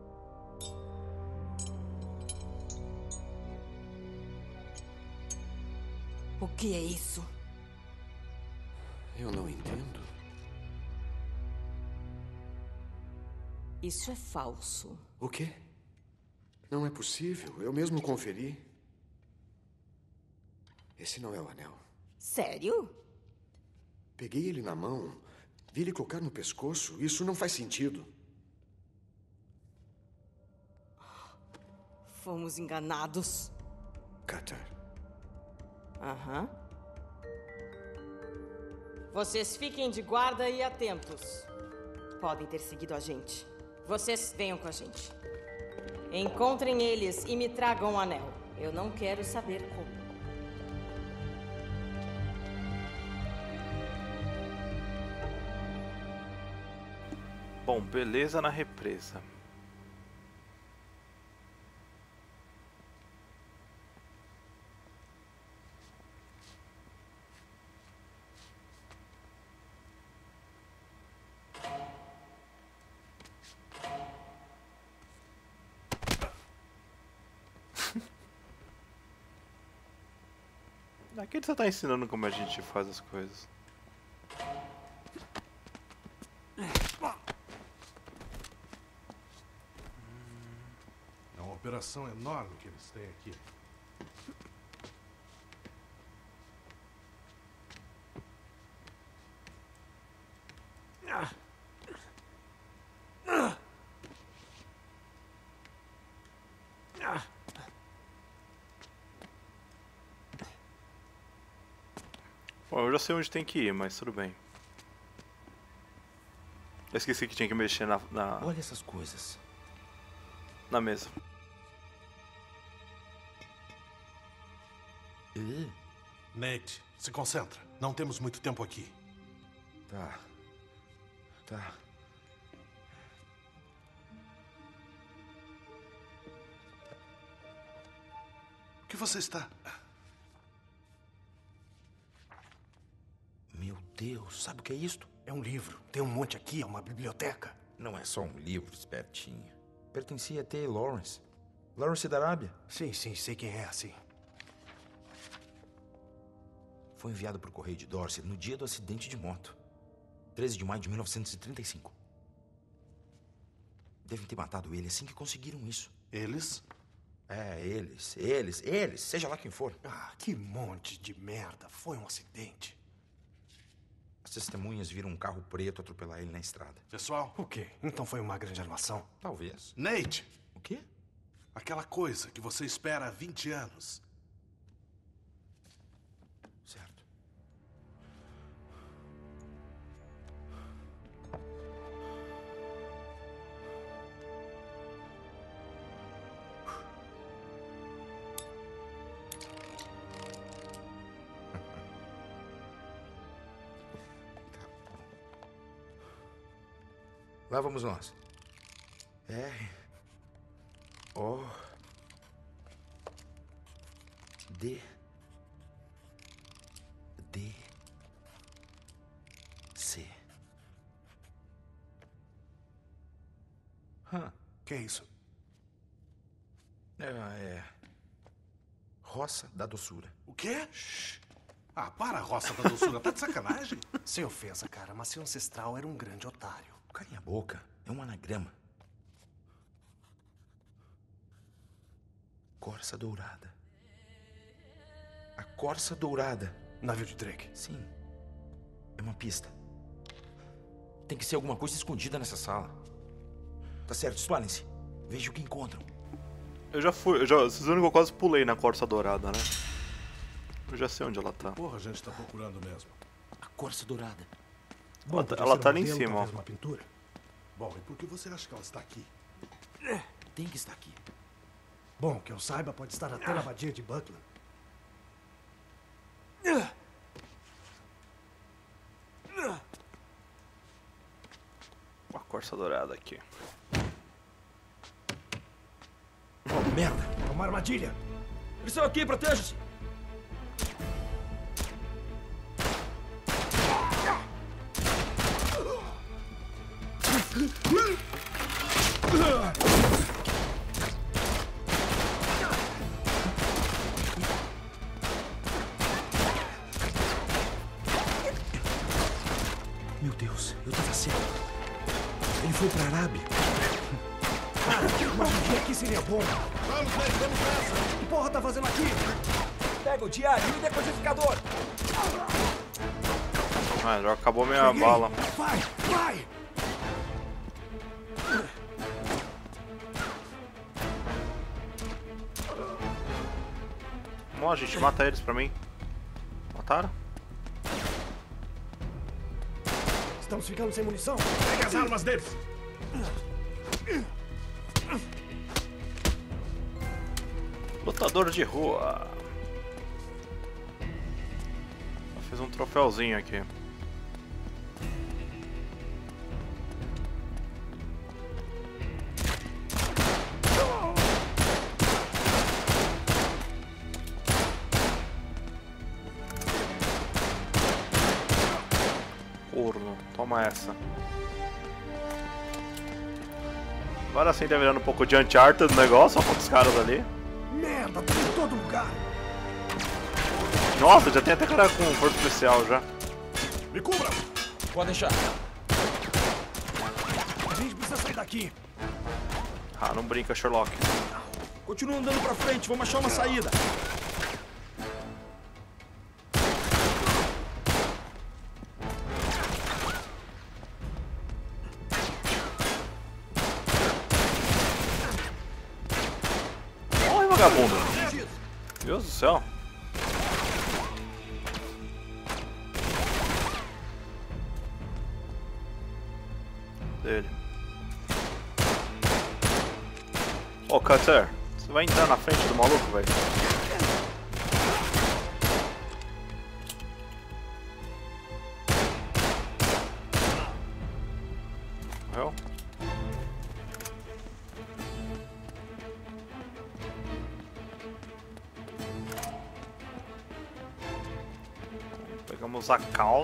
O que é isso? Eu não entendo. Isso é falso. O quê? Não é possível. Eu mesmo conferi. Esse não é o anel. Sério? Peguei ele na mão, vi ele colocar no pescoço. Isso não faz sentido. Fomos enganados. Cutter. Aham. Vocês fiquem de guarda e atentos. Podem ter seguido a gente. Vocês venham com a gente. Encontrem eles e me tragam o anel. Eu não quero saber como. Bom, beleza na represa. Aqui ele só tá ensinando como a gente faz as coisas. É uma operação enorme que eles têm aqui. Bom, eu já sei onde tem que ir, mas tudo bem. Eu esqueci que tinha que mexer na Olha essas coisas. Na mesa. Nate, se concentra. Não temos muito tempo aqui. Tá. O que você está... Meu Deus, sabe o que é isto? É um livro. Tem um monte aqui, é uma biblioteca. Não é só um livro, espertinho. Pertencia a T. Lawrence. Lawrence da Arábia. Sim, sei quem é, sim. Foi enviado por correio de Dorset no dia do acidente de moto. 13 de maio de 1935. Devem ter matado ele assim que conseguiram isso. Eles? É, eles. Seja lá quem for. Ah, que monte de merda. Foi um acidente. As testemunhas viram um carro preto atropelar ele na estrada. Pessoal? O quê? Então foi uma grande armação? Talvez. Nate! O quê? Aquela coisa que você espera há 20 anos. Certo. Lá vamos nós. R-O-D-C. Que é isso? Roça da Doçura. O quê? Shhh. Ah, para, Roça da Doçura. Tá de sacanagem? Sem ofensa, cara, mas seu ancestral era um grande otário. Carinha a boca. É um anagrama. Corça Dourada. A Corça Dourada. Navio de Drake. Sim. É uma pista. Tem que ser alguma coisa escondida nessa sala. Tá certo, espalhem-se. Veja o que encontram. Vocês viram que eu quase pulei na Corça Dourada, né? Eu já sei onde ela tá. Porra, a gente tá procurando mesmo. A Corça Dourada. Bom, ela tá ali em modelo, cima, ó. uma pintura. Bom, e por que você acha que ela está aqui? Tem que estar aqui. Bom, que eu saiba, pode estar até na abadia de Buckland. A Corça Dourada aqui. Oh, merda! É uma armadilha! Eles estão aqui, proteja-se! Meu Deus, eu tava certo. Ele foi pra Arábia. Cara, uma magia aqui seria bom. Vamos nessa! Que porra tá fazendo aqui? Pega o diário e o decodificador. Ah, já acabou minha bala. Vai, vai! Vamos, gente, mata eles pra mim. Mataram? Estamos ficando sem munição. Pegue as armas deles! Lutador de rua. Fiz um troféuzinho aqui. Corno, toma essa. Agora sim tá virando um pouco de Uncharted do negócio, olha os caras ali. Merda, tá em todo lugar. Nossa, já tem até cara com corpo especial já. Me cubra! Pode deixar. A gente precisa sair daqui. Ah, não brinca, Sherlock. Continua andando pra frente, vamos achar uma saída. Olha, vagabundo. Deus do céu. Dele. Ô, Cutter, você vai entrar na frente do maluco, velho? Morreu? Pegamos a cal.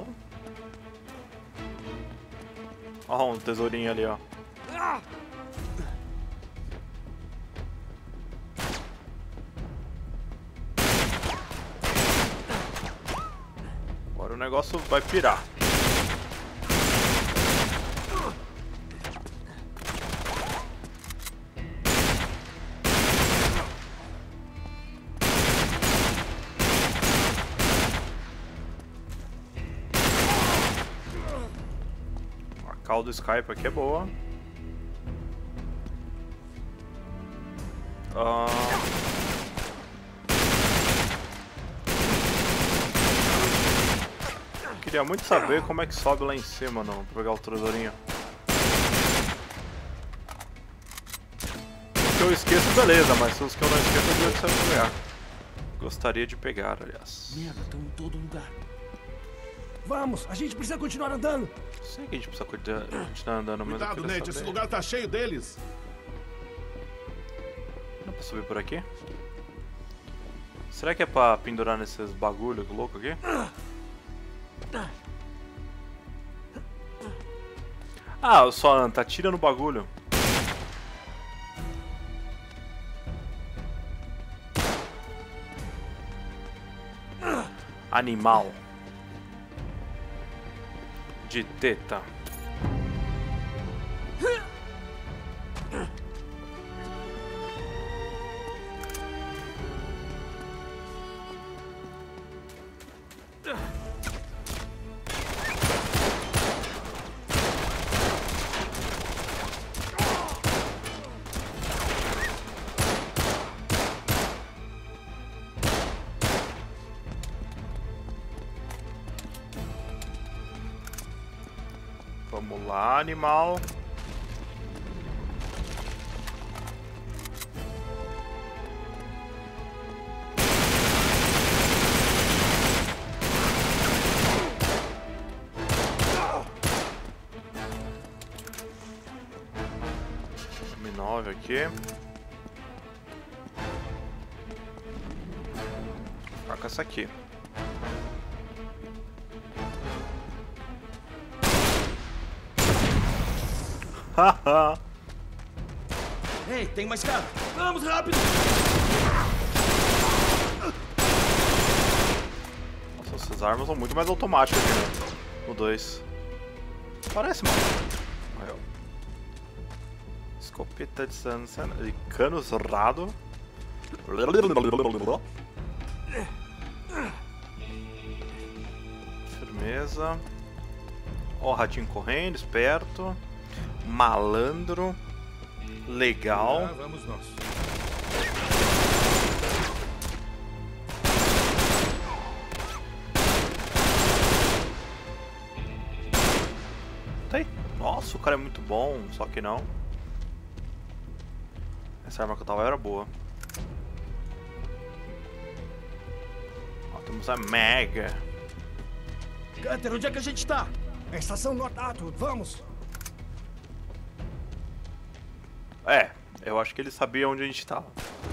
Ó, um tesourinho ali, ó. Agora o negócio vai pirar. A cal do Skype aqui é boa. Queria muito saber como é que sobe lá em cima, não, pra pegar o tesourinho. Os que eu esqueço, beleza, mas os que eu não esqueço, eu devo saber pegar. Gostaria de pegar, aliás. Merda, estão em todo lugar. Vamos, a gente precisa continuar andando. Sei que a gente precisa continuar andando, mas Cuidado, Nate, esse lugar tá cheio deles. Não pra subir por aqui? Será que é pra pendurar nesses bagulho louco aqui? Ah, só tá tirando o bagulho. Animal de teta. Vamos lá, animal. M9 aqui. Vou ficar com essa aqui. Haha. Ei, tem mais cara. Vamos, rápido. Nossa, essas armas são muito mais automáticas aqui no 2. Parece, mano. Aí, ó. Escopeta de Sansa e cano cerrado. Firmeza. Ó, o ratinho correndo, esperto. Malandro. Legal. Ah, vamos nós. Tá aí. Nossa, o cara é muito bom, só que não. Essa arma que eu tava era boa. Ó, temos a Mega. Gunter, onde é que a gente tá? É a estação North Atwood, vamos! É, eu acho que ele sabia onde a gente tava.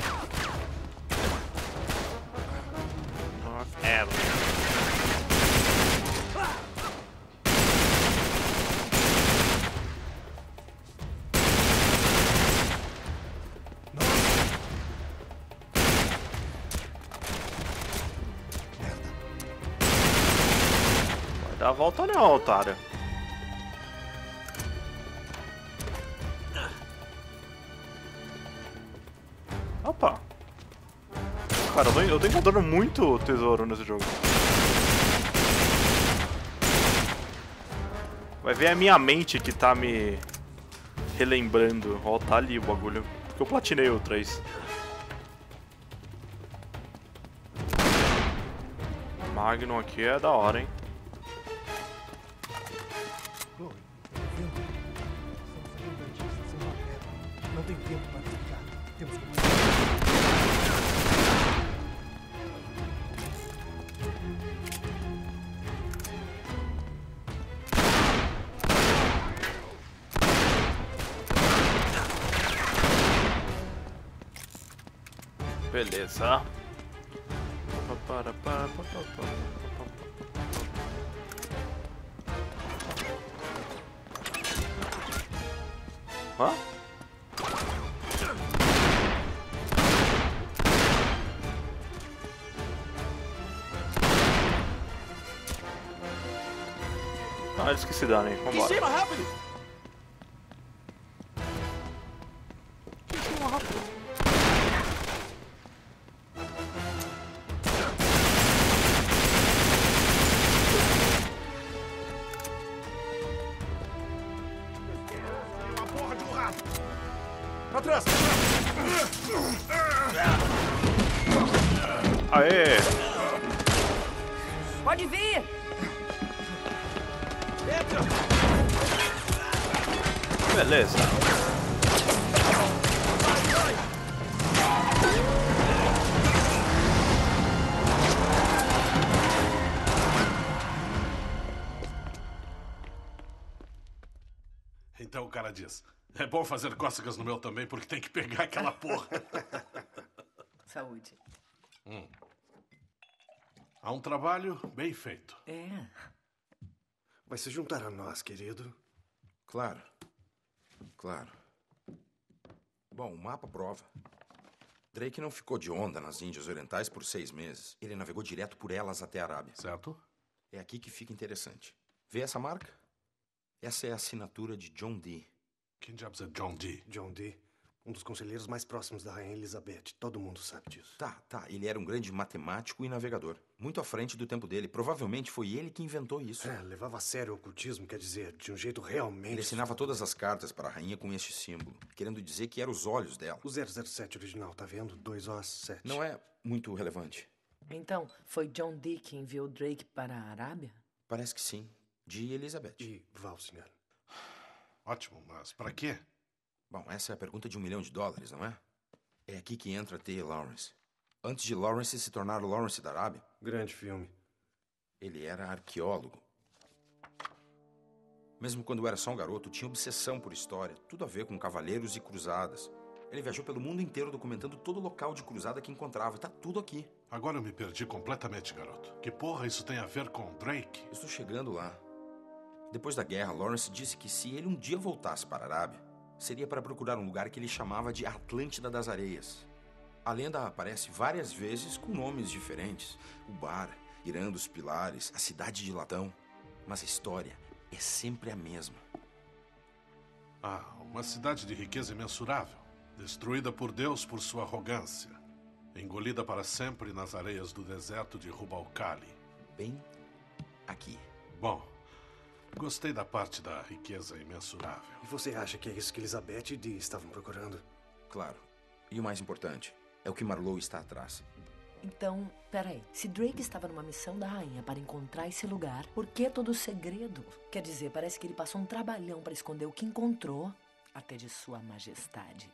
É. Vai dar a volta não, otário. Opa! Cara, eu tô encontrando muito tesouro nesse jogo. Vai ver a minha mente que tá me relembrando. Ó, tá ali o bagulho. Porque eu platinei o 3. Magnum aqui é da hora, hein? Não tem tempo para ficar. Temos que... Beleza. Hã? Ah, eles que se danem, vambora. Em cima, rápido! Em cima, rápido. Atrás! Aê! Pode vir! Beleza. Então o cara diz: é bom fazer cócegas no meu também, porque tem que pegar aquela porra. Saúde. Há um trabalho bem feito. É. Vai se juntar a nós, querido? Claro. Claro. Bom, o mapa prova. Drake não ficou de onda nas Índias Orientais por 6 meses. Ele navegou direto por elas até a Arábia. Certo? É aqui que fica interessante. Vê essa marca? Essa é a assinatura de John Dee. Quem diabos é John Dee? John Dee, um dos conselheiros mais próximos da Rainha Elizabeth. Todo mundo sabe disso. Tá. Ele era um grande matemático e navegador. Muito à frente do tempo dele. Provavelmente foi ele que inventou isso. Levava a sério o ocultismo, quer dizer, de um jeito realmente... Ele assinava todas as cartas para a rainha com este símbolo, querendo dizer que eram os olhos dela. O 007 original, tá vendo? 2O7. Não é muito relevante. Então, foi John Dee que enviou Drake para a Arábia? Parece que sim. De Elizabeth. E Val, senhor. Ótimo, mas para quê? Bom, essa é a pergunta de $1 milhão, não é? É aqui que entra T. Lawrence. Antes de Lawrence se tornar Lawrence da Arábia. Grande filme. Ele era arqueólogo. Mesmo quando era só um garoto, tinha obsessão por história. Tudo a ver com cavaleiros e cruzadas. Ele viajou pelo mundo inteiro documentando todo o local de cruzada que encontrava. Tá tudo aqui. Agora eu me perdi completamente, garoto. Que porra isso tem a ver com Drake? Eu estou chegando lá. Depois da guerra, Lawrence disse que se ele um dia voltasse para a Arábia, seria para procurar um lugar que ele chamava de Atlântida das Areias. A lenda aparece várias vezes com nomes diferentes. O bar, Irã dos Pilares, a cidade de Latão. Mas a história é sempre a mesma. Uma cidade de riqueza imensurável. Destruída por Deus por sua arrogância. Engolida para sempre nas areias do deserto de Rub al-Khali. Bem aqui. Bom, gostei da parte da riqueza imensurável. E você acha que é isso que Elizabeth e Dee estavam procurando? Claro. E o mais importante, é o que Marlowe está atrás. Então, peraí. Se Drake estava numa missão da rainha para encontrar esse lugar, por que todo o segredo? Quer dizer, parece que ele passou um trabalhão para esconder o que encontrou, até de sua majestade.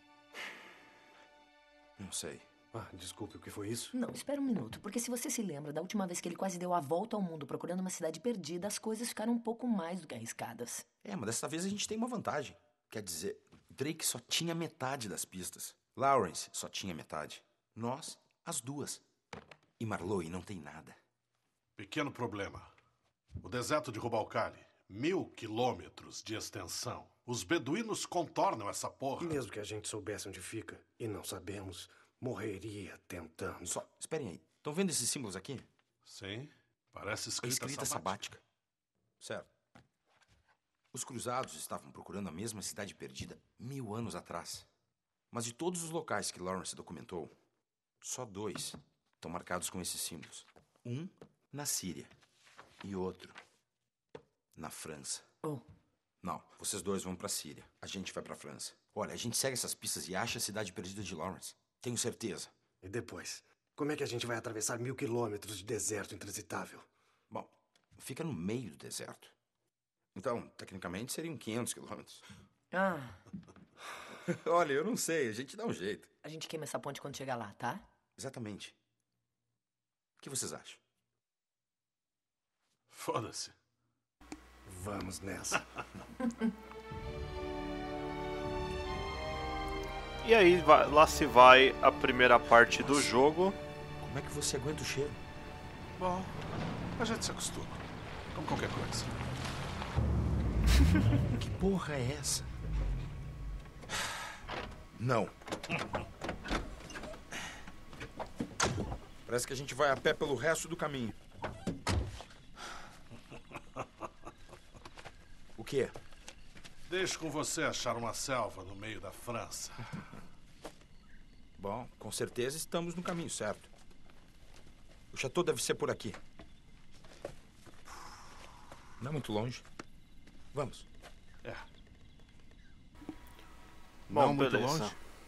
Não sei. Desculpe, o que foi isso? Não, espera um minuto, porque se você se lembra da última vez que ele quase deu a volta ao mundo procurando uma cidade perdida, as coisas ficaram um pouco mais do que arriscadas. Mas dessa vez a gente tem uma vantagem. Quer dizer, Drake só tinha metade das pistas. Lawrence só tinha metade. Nós, as duas. E Marlowe não tem nada. Pequeno problema. O deserto de Rub al-Khali, 1000 quilômetros de extensão. Os beduínos contornam essa porra. Mesmo que a gente soubesse onde fica, e não sabemos... Morreria tentando. Só, esperem aí. Estão vendo esses símbolos aqui? Sim. Parece escrita sabática. Certo. Os cruzados estavam procurando a mesma cidade perdida 1000 anos atrás. Mas de todos os locais que Lawrence documentou, só 2 estão marcados com esses símbolos. Um na Síria e outro na França. Não, vocês 2 vão pra Síria. A gente vai pra França. Olha, a gente segue essas pistas e acha a cidade perdida de Lawrence. Tenho certeza. E depois? Como é que a gente vai atravessar 1000 quilômetros de deserto intransitável? Bom, fica no meio do deserto. Então, tecnicamente, seriam 500 quilômetros. Olha, eu não sei. A gente dá um jeito. A gente queima essa ponte quando chegar lá, tá? Exatamente. O que vocês acham? Foda-se. Vamos nessa. E aí, lá se vai a primeira parte do jogo. Como é que você aguenta o cheiro? Bom, a gente se acostuma. Como qualquer coisa. Que porra é essa? Não. Parece que a gente vai a pé pelo resto do caminho. O quê? Deixo com você achar uma selva no meio da França. Bom, com certeza estamos no caminho certo. O chateau deve ser por aqui. Não é muito longe. Vamos. Bom, não muito beleza. longe?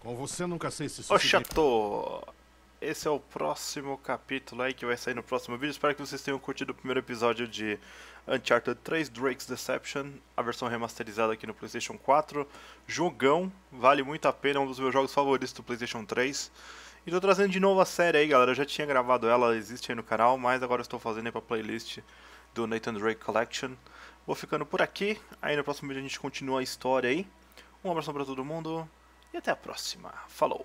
Com você nunca sei se... Ô, chato! Esse é o próximo capítulo aí que vai sair no próximo vídeo. Espero que vocês tenham curtido o primeiro episódio de Uncharted 3 Drake's Deception, a versão remasterizada aqui no PlayStation 4. Jogão, vale muito a pena, é um dos meus jogos favoritos do PlayStation 3. E tô trazendo de novo a série aí, galera. Eu já tinha gravado ela, existe aí no canal, mas agora eu estou fazendo aí pra playlist do Nathan Drake Collection. Vou ficando por aqui, aí no próximo vídeo a gente continua a história aí. Um abraço pra todo mundo e até a próxima. Falou!